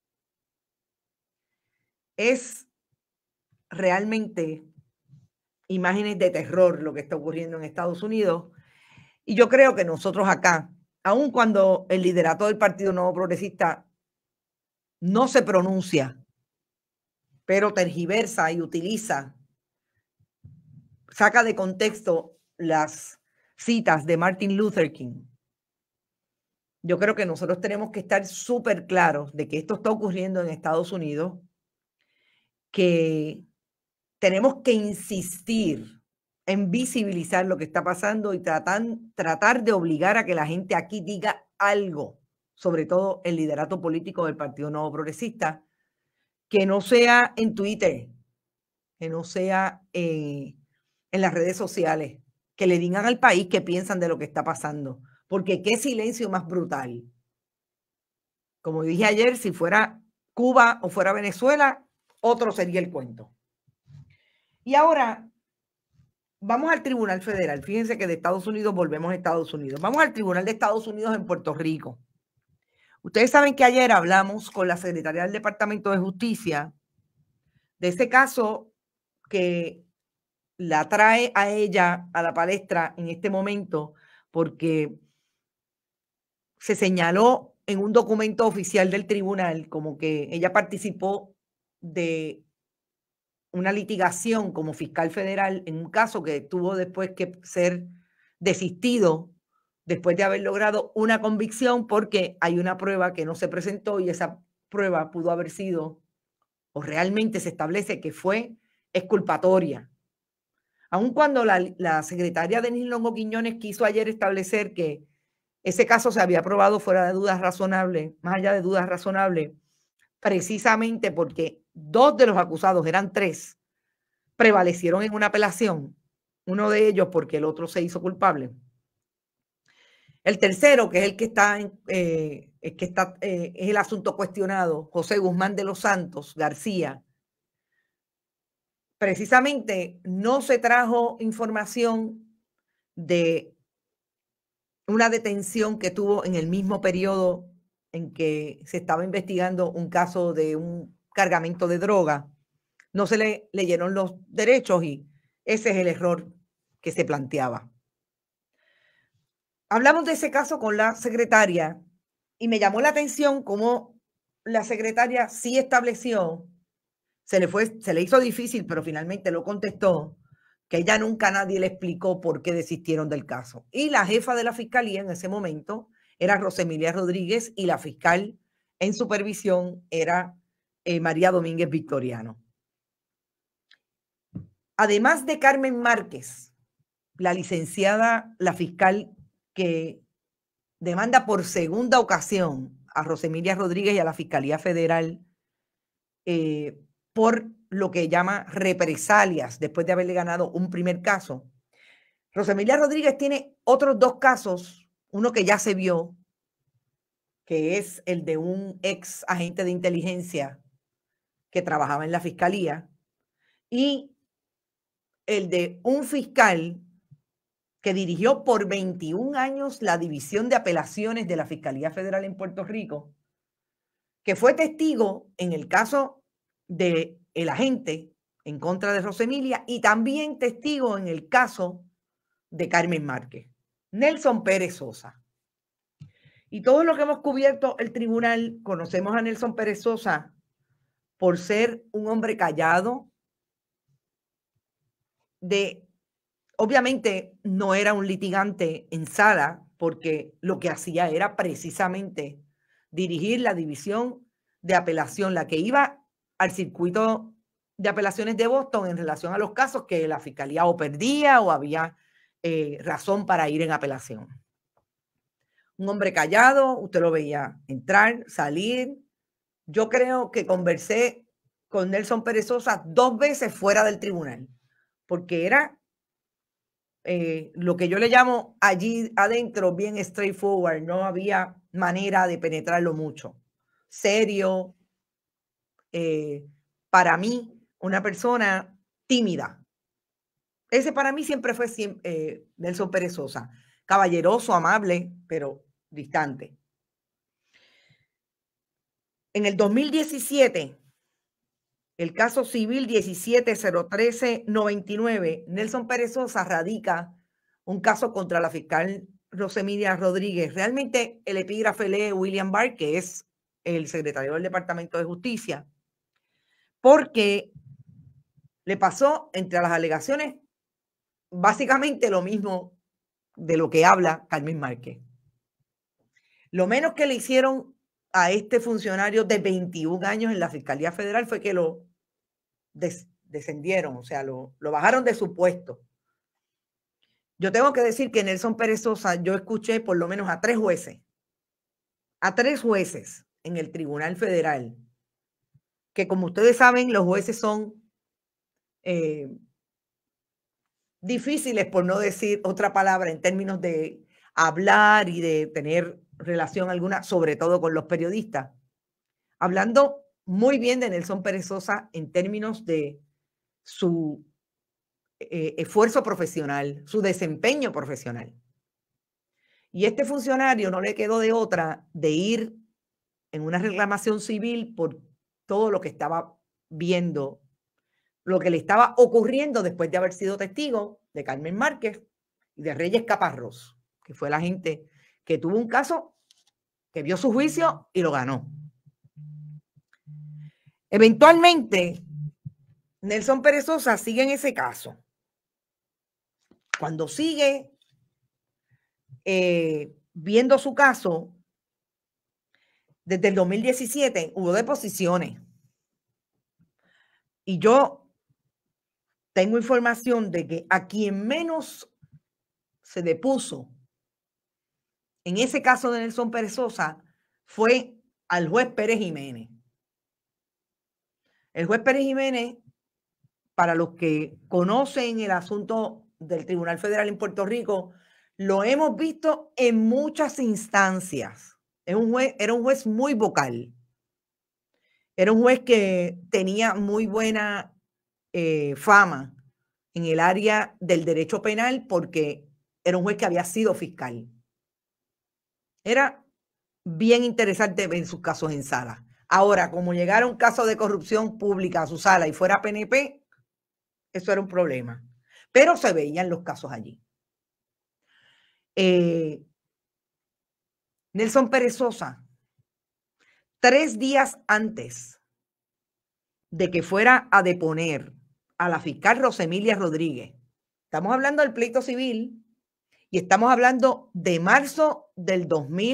Speaker 3: Es realmente imágenes de terror lo que está ocurriendo en Estados Unidos. Y yo creo que nosotros acá, aun cuando el liderato del Partido Nuevo Progresista no se pronuncia, pero tergiversa y utiliza, saca de contexto las citas de Martin Luther King. Yo creo que nosotros tenemos que estar súper claros de que esto está ocurriendo en Estados Unidos, que tenemos que insistir en visibilizar lo que está pasando y tratar de obligar a que la gente aquí diga algo, sobre todo el liderato político del Partido Nuevo Progresista, que no sea en Twitter, que no sea en las redes sociales, que le digan al país qué piensan de lo que está pasando, porque qué silencio más brutal. Como dije ayer, si fuera Cuba o fuera Venezuela, otro sería el cuento. Y ahora vamos al Tribunal Federal. Fíjense que de Estados Unidos volvemos a Estados Unidos. Vamos al Tribunal de Estados Unidos en Puerto Rico. Ustedes saben que ayer hablamos con la secretaria del Departamento de Justicia de ese caso que la trae a ella a la palestra en este momento porque se señaló en un documento oficial del tribunal como que ella participó de una litigación como fiscal federal en un caso que tuvo después que ser desistido después de haber logrado una convicción porque hay una prueba que no se presentó y esa prueba pudo haber sido o realmente se establece que fue exculpatoria. Aun cuando la secretaria Denise Longo Quiñones quiso ayer establecer que ese caso se había probado fuera de dudas razonables, más allá de dudas razonables, precisamente porque 2 de los acusados, eran 3, prevalecieron en una apelación, uno de ellos porque el otro se hizo culpable. El tercero, que es el que está, es el asunto cuestionado, José Guzmán de los Santos García, precisamente no se trajo información de una detención que tuvo en el mismo periodo en que se estaba investigando un caso de un cargamento de droga. No se le leyeron los derechos y ese es el error que se planteaba. Hablamos de ese caso con la secretaria y me llamó la atención cómo la secretaria sí estableció, se le hizo difícil, pero finalmente lo contestó, que ella nunca nadie le explicó por qué desistieron del caso. Y la jefa de la fiscalía en ese momento era Rosemilia Rodríguez y la fiscal en supervisión era María Domínguez Victoriano. Además de Carmen Márquez, la licenciada, la fiscal que demanda por segunda ocasión a Rosemilia Rodríguez y a la Fiscalía Federal por lo que llama represalias después de haberle ganado un primer caso. Rosemilia Rodríguez tiene otros 2 casos, uno que ya se vio, que es el de un ex agente de inteligencia que trabajaba en la Fiscalía, y el de un fiscal que dirigió por 21 años la División de Apelaciones de la Fiscalía Federal en Puerto Rico, que fue testigo en el caso del agente en contra de Rosemilia y también testigo en el caso de Carmen Márquez, Nelson Pérez Sosa. Y todo lo que hemos cubierto el tribunal, conocemos a Nelson Pérez Sosa por ser un hombre callado, obviamente no era un litigante en sala, porque lo que hacía era precisamente dirigir la división de apelación, la que iba al circuito de apelaciones de Boston en relación a los casos que la fiscalía o perdía o había razón para ir en apelación. Un hombre callado, usted lo veía entrar, salir. Yo creo que conversé con Nelson Pérez Sosa 2 veces fuera del tribunal, porque era lo que yo le llamo allí adentro bien straightforward, no había manera de penetrarlo mucho. Serio, para mí, una persona tímida. Ese para mí siempre fue Nelson Pérez Sosa. Caballeroso, amable, pero distante. En el 2017, el caso civil 17-013-99, Nelson Pérez Sosa radica un caso contra la fiscal Rosemilia Rodríguez. Realmente el epígrafe lee William Barr, que es el secretario del Departamento de Justicia, porque le pasó entre las alegaciones básicamente lo mismo de lo que habla Carmen Márquez. Lo menos que le hicieron a este funcionario de 21 años en la Fiscalía Federal fue que lo descendieron, o sea, lo bajaron de su puesto. Yo tengo que decir que Nelson Pérez Sosa, yo escuché por lo menos a 3 jueces en el Tribunal Federal, que como ustedes saben, los jueces son difíciles, por no decir otra palabra, en términos de hablar y de tener relación alguna, sobre todo con los periodistas. Hablando muy bien de Nelson Pérez Sosa en términos de su esfuerzo profesional, su desempeño profesional. Y este funcionario no le quedó de otra de ir en una reclamación civil por todo lo que estaba viendo, lo que le estaba ocurriendo después de haber sido testigo de Carmen Márquez y de Reyes Caparrós, que fue la gente que tuvo un caso, que vio su juicio y lo ganó. Eventualmente, Nelson Pérez Sosa sigue en ese caso. Cuando sigue viendo su caso, desde el 2017 hubo deposiciones. Y yo tengo información de que a quien menos se depuso en ese caso de Nelson Pérez Sosa fue al juez Pérez Jiménez. El juez Pérez Jiménez, para los que conocen el asunto del Tribunal Federal en Puerto Rico, lo hemos visto en muchas instancias. Era un juez muy vocal. Era un juez que tenía muy buena fama en el área del derecho penal porque era un juez que había sido fiscal. Era bien interesante ver sus casos en sala. Ahora, como llegara un caso de corrupción pública a su sala y fuera PNP, eso era un problema. Pero se veían los casos allí. Nelson Pérez Sosa, 3 días antes de que fuera a deponer a la fiscal Rosemilia Rodríguez, estamos hablando del pleito civil y estamos hablando de marzo del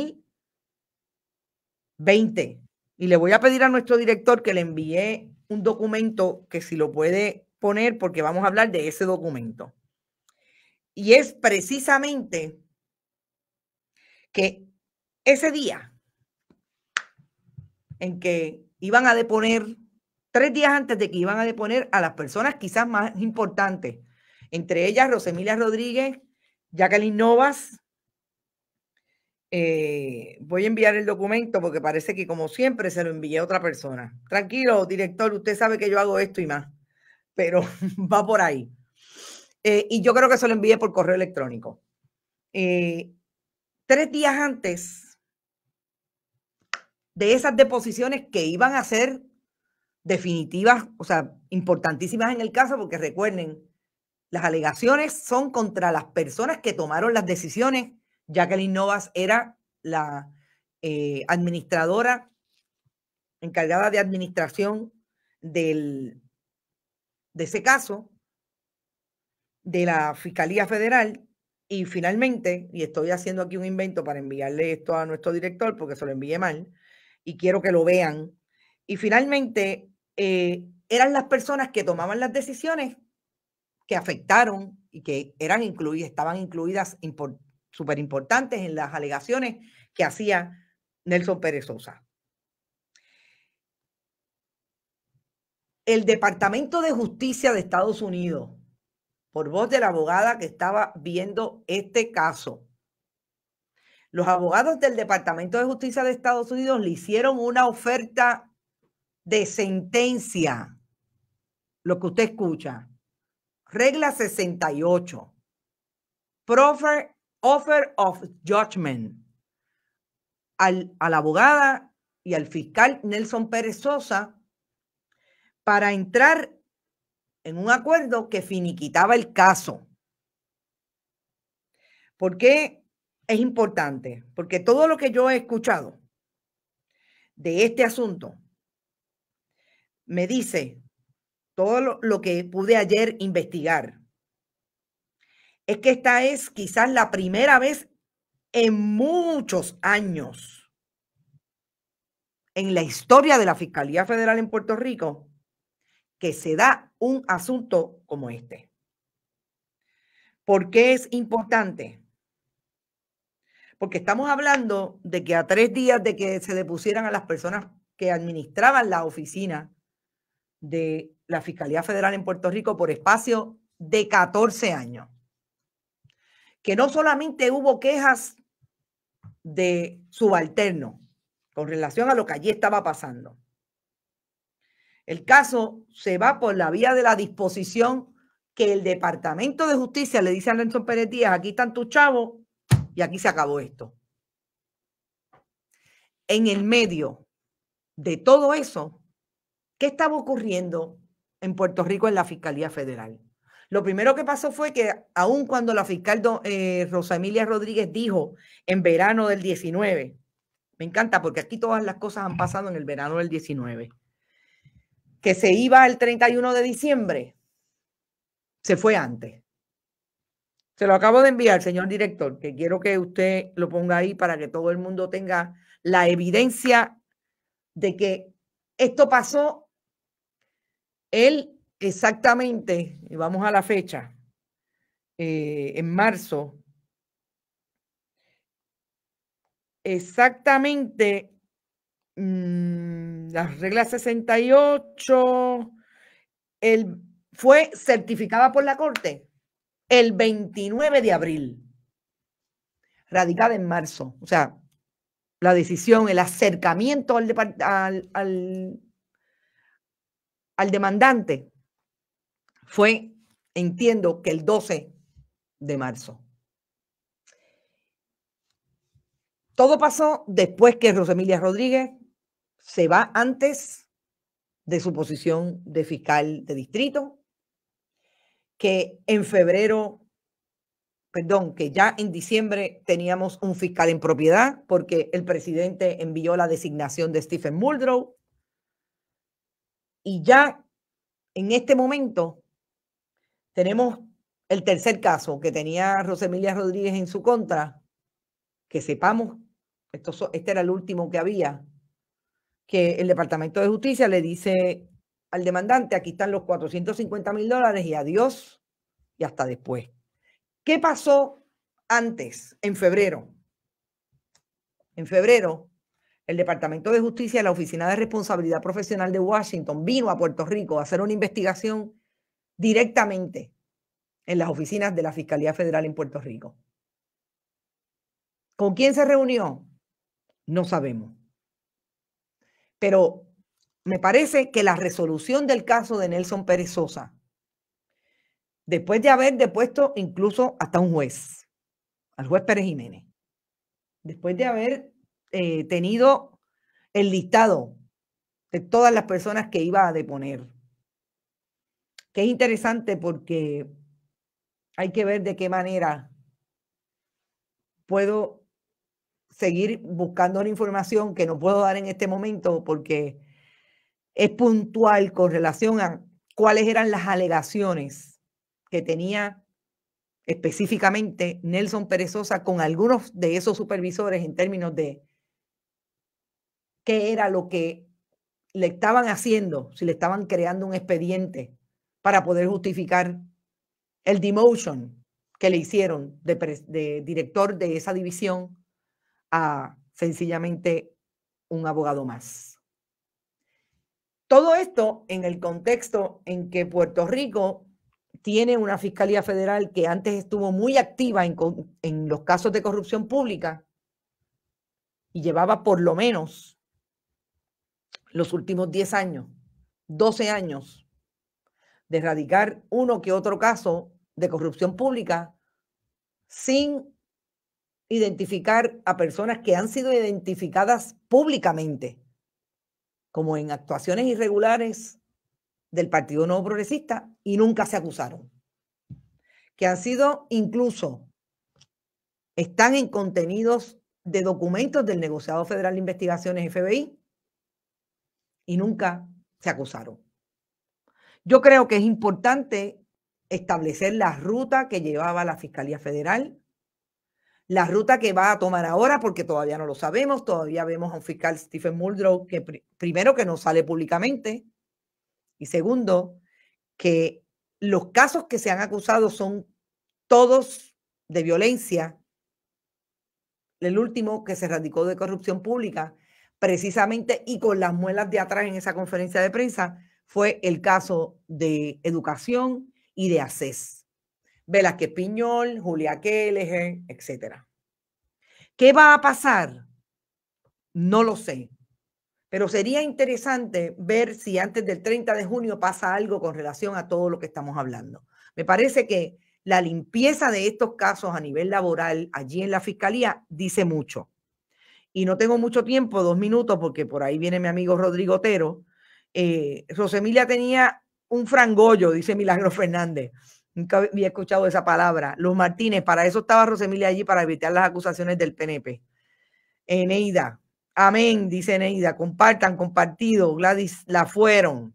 Speaker 3: 2020. Y le voy a pedir a nuestro director que le envíe un documento que si lo puede poner, porque vamos a hablar de ese documento. Y es precisamente que ese día en que iban a deponer, 3 días antes de que iban a deponer a las personas quizás más importantes, entre ellas Rosemilia Rodríguez, Jacqueline Novas. Voy a enviar el documento porque parece que como siempre se lo envié a otra persona. Tranquilo, director, usted sabe que yo hago esto y más, pero va por ahí. Y yo creo que se lo envié por correo electrónico. 3 días antes de esas deposiciones que iban a ser definitivas, o sea, importantísimas en el caso, porque recuerden, las alegaciones son contra las personas que tomaron las decisiones. Jacqueline Novas era la administradora encargada de administración de ese caso de la Fiscalía Federal. Y finalmente, y estoy haciendo aquí un invento para enviarle esto a nuestro director porque se lo envié mal y quiero que lo vean. Y finalmente eran las personas que tomaban las decisiones que afectaron y que eran incluidas, estaban incluidas súper importantes en las alegaciones que hacía Nelson Pérez Sosa. El Departamento de Justicia de Estados Unidos, por voz de la abogada que estaba viendo este caso, los abogados del Departamento de Justicia de Estados Unidos le hicieron una oferta de sentencia, lo que usted escucha, regla 68, offer of judgment, a la abogada y al fiscal Nelson Pérez Sosa para entrar en un acuerdo que finiquitaba el caso. ¿Por qué es importante? Porque todo lo que yo he escuchado de este asunto me dice, todo lo que pude ayer investigar, es que esta es quizás la primera vez en muchos años en la historia de la Fiscalía Federal en Puerto Rico que se da un asunto como este. ¿Por qué es importante? Porque estamos hablando de que a 3 días de que se depusieran a las personas que administraban la oficina de la Fiscalía Federal en Puerto Rico por espacio de 14 años, que no solamente hubo quejas de subalternos con relación a lo que allí estaba pasando. El caso se va por la vía de la disposición que el Departamento de Justicia le dice a Nelson Pérez Díaz, aquí están tus chavos y aquí se acabó esto. En el medio de todo eso, ¿qué estaba ocurriendo en Puerto Rico en la Fiscalía Federal? Lo primero que pasó fue que aun cuando la fiscal Rosa Emilia Rodríguez dijo en verano del 19, me encanta porque aquí todas las cosas han pasado en el verano del 19, que se iba el 31 de diciembre, se fue antes. Se lo acabo de enviar, señor director, que quiero que usted lo ponga ahí para que todo el mundo tenga la evidencia de que esto pasó él exactamente, y vamos a la fecha, en marzo, exactamente la regla 68 fue certificada por la Corte el 29 de abril, radicada en marzo. O sea, la decisión, el acercamiento al demandante fue, entiendo, que el 12 de marzo. Todo pasó después que Rosa Emilia Rodríguez se va antes de su posición de fiscal de distrito, que en febrero, perdón, que ya en diciembre teníamos un fiscal en propiedad porque el presidente envió la designación de Stephen Muldrow y ya en este momento tenemos el tercer caso que tenía Rosa Emilia Rodríguez en su contra, que sepamos, este era el último que había, que el Departamento de Justicia le dice al demandante, aquí están los $450,000 y adiós y hasta después. ¿Qué pasó antes, en febrero? En febrero, el Departamento de Justicia y la Oficina de Responsabilidad Profesional de Washington vino a Puerto Rico a hacer una investigación directamente en las oficinas de la Fiscalía Federal en Puerto Rico. ¿Con quién se reunió? No sabemos. Pero me parece que la resolución del caso de Nelson Pérez Sosa, después de haber depuesto incluso hasta un juez, al juez Pérez Jiménez, después de haber tenido el listado de todas las personas que iba a deponer, que es interesante porque hay que ver de qué manera puedo seguir buscando una información que no puedo dar en este momento porque es puntual con relación a cuáles eran las alegaciones que tenía específicamente Nelson Pérez Sosa con algunos de esos supervisores en términos de qué era lo que le estaban haciendo, si le estaban creando un expediente para poder justificar el demotion que le hicieron de director de esa división a sencillamente un abogado más. Todo esto en el contexto en que Puerto Rico tiene una Fiscalía Federal que antes estuvo muy activa en los casos de corrupción pública y llevaba por lo menos los últimos 10 años, 12 años, de erradicar uno que otro caso de corrupción pública sin identificar a personas que han sido identificadas públicamente como en actuaciones irregulares del Partido Nuevo Progresista y nunca se acusaron. Que han sido incluso, están en contenidos de documentos del Negociado Federal de Investigaciones FBI y nunca se acusaron. Yo creo que es importante establecer la ruta que llevaba la Fiscalía Federal, la ruta que va a tomar ahora, porque todavía no lo sabemos, todavía vemos a un fiscal Stephen Muldrow que primero que no sale públicamente y segundo que los casos que se han acusado son todos de violencia. El último que se radicó de corrupción pública, precisamente y con las muelas de atrás en esa conferencia de prensa, fue el caso de educación y de ACES. Velázquez Piñol, Julia Kelleher, etc. ¿Qué va a pasar? No lo sé. Pero sería interesante ver si antes del 30 de junio pasa algo con relación a todo lo que estamos hablando. Me parece que la limpieza de estos casos a nivel laboral allí en la Fiscalía dice mucho. Y no tengo mucho tiempo, 2 minutos, porque por ahí viene mi amigo Rodrigo Otero. Rosemilia tenía un frangollo, dice Milagro Fernández. Nunca había escuchado esa palabra. Los Martínez, para eso estaba Rosemilia allí, para evitar las acusaciones del PNP. Neida, amén, dice Neida. Compartan, compartido. Gladys, la fueron.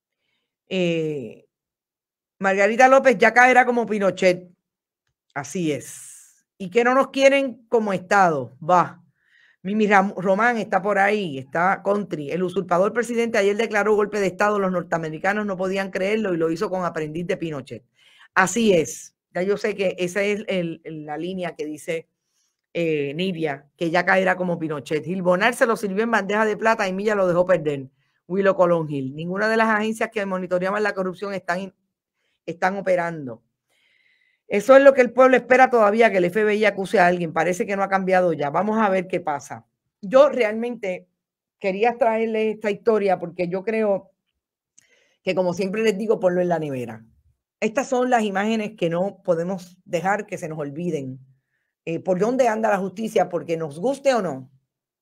Speaker 3: Margarita López ya caerá como Pinochet. Así es. Y que no nos quieren como Estado. Va. Mimi Román está por ahí, está country. El usurpador presidente ayer declaró golpe de Estado. Los norteamericanos no podían creerlo y lo hizo con aprendiz de Pinochet. Así es. Ya yo sé que esa es la línea que dice Nidia, que ya caerá como Pinochet. Gil Bonar se lo sirvió en bandeja de plata y Milla lo dejó perder. Willow Colón Gil. Ninguna de las agencias que monitoreaban la corrupción están operando. Eso es lo que el pueblo espera todavía, que el FBI acuse a alguien. Parece que no ha cambiado ya. Vamos a ver qué pasa. Yo realmente quería traerles esta historia porque yo creo que, como siempre les digo, ponlo en la nevera. Estas son las imágenes que no podemos dejar que se nos olviden. ¿Por dónde anda la justicia? Porque nos guste o no.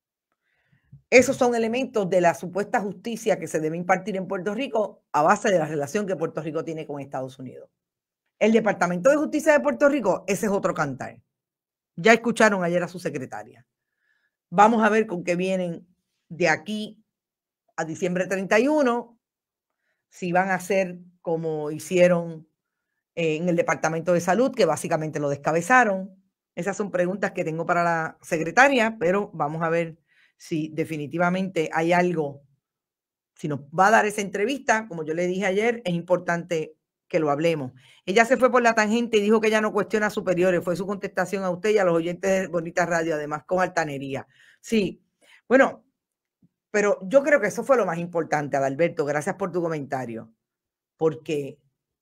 Speaker 3: Esos son elementos de la supuesta justicia que se debe impartir en Puerto Rico a base de la relación que Puerto Rico tiene con Estados Unidos. El Departamento de Justicia de Puerto Rico, ese es otro cantar. Ya escucharon ayer a su secretaria. Vamos a ver con qué vienen de aquí a diciembre 31, si van a hacer como hicieron en el Departamento de Salud, que básicamente lo descabezaron. Esas son preguntas que tengo para la secretaria, pero vamos a ver si definitivamente hay algo. Si nos va a dar esa entrevista, como yo le dije ayer, es importante que lo hablemos. Ella se fue por la tangente y dijo que ella no cuestiona a superiores. Fue su contestación a usted y a los oyentes de Bonita Radio, además con altanería. Sí, bueno, pero yo creo que eso fue lo más importante, Adalberto. Gracias por tu comentario. Porque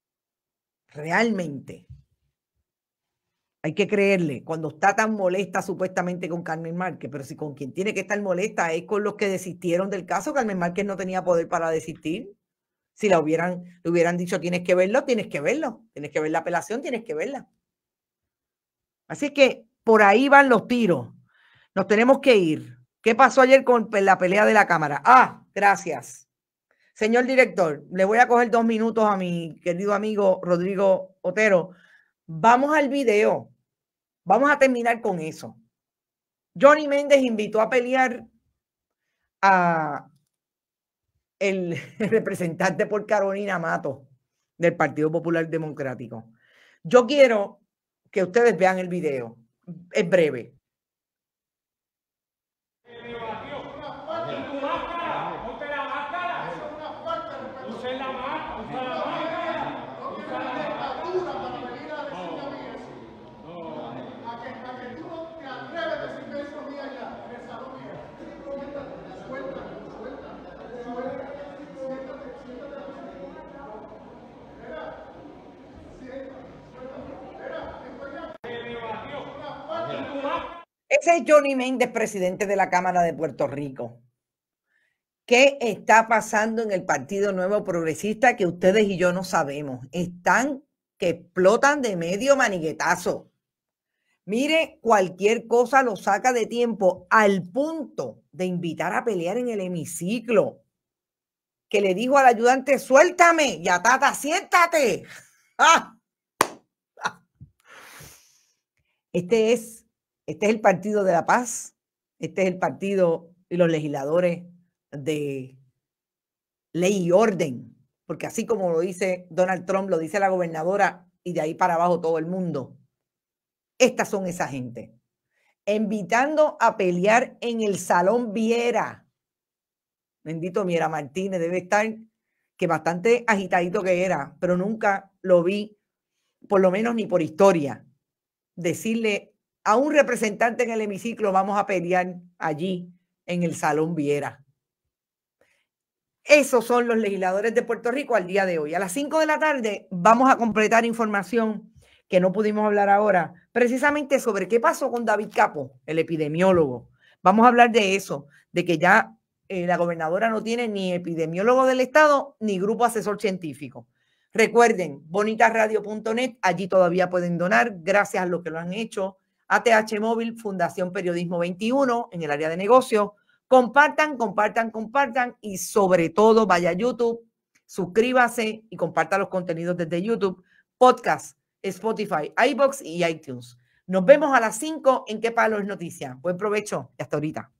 Speaker 3: realmente hay que creerle cuando está tan molesta supuestamente con Carmen Márquez, pero si con quien tiene que estar molesta es con los que desistieron del caso. Carmen Márquez no tenía poder para desistir. Si le hubieran dicho tienes que verlo, tienes que verlo. Tienes que ver la apelación, tienes que verla. Así que por ahí van los tiros. Nos tenemos que ir. ¿Qué pasó ayer con la pelea de la Cámara? Ah, gracias. Señor director, le voy a coger 2 minutos a mi querido amigo Rodrigo Otero. Vamos al video. Vamos a terminar con eso. Johnny Méndez invitó a pelear a el representante por Carolina Matos del Partido Popular Democrático. Yo quiero que ustedes vean el video. Es breve. Ese es Johnny Méndez, presidente de la Cámara de Puerto Rico. ¿Qué está pasando en el Partido Nuevo Progresista que ustedes y yo no sabemos? Están que explotan de medio maniguetazo. Mire, cualquier cosa lo saca de tiempo al punto de invitar a pelear en el hemiciclo. Que le dijo al ayudante, suéltame, ya Tata, siéntate. ¡Ah! Este es el Partido de la Paz, este es el partido y los legisladores de ley y orden, porque así como lo dice Donald Trump, lo dice la gobernadora y de ahí para abajo todo el mundo. Estas son esa gente, invitando a pelear en el Salón Viera. Bendito Miera Martínez, debe estar, que bastante agitadito que era, pero nunca lo vi, por lo menos ni por historia, decirle a un representante en el hemiciclo, vamos a pelear allí en el Salón Viera. Esos son los legisladores de Puerto Rico al día de hoy. A las 5 de la tarde vamos a completar información que no pudimos hablar ahora, precisamente sobre qué pasó con David Capo, el epidemiólogo. Vamos a hablar de eso, de que ya la gobernadora no tiene ni epidemiólogo del estado ni grupo asesor científico. Recuerden, bonitasradio.net, allí todavía pueden donar, gracias a los que lo han hecho. ATH Móvil, Fundación Periodismo 21, en el área de negocios. Compartan, compartan, compartan y sobre todo vaya a YouTube, suscríbase y comparta los contenidos desde YouTube, podcast, Spotify, iVoox y iTunes. Nos vemos a las 5 en Qué Palo es Noticia. Buen provecho y hasta ahorita.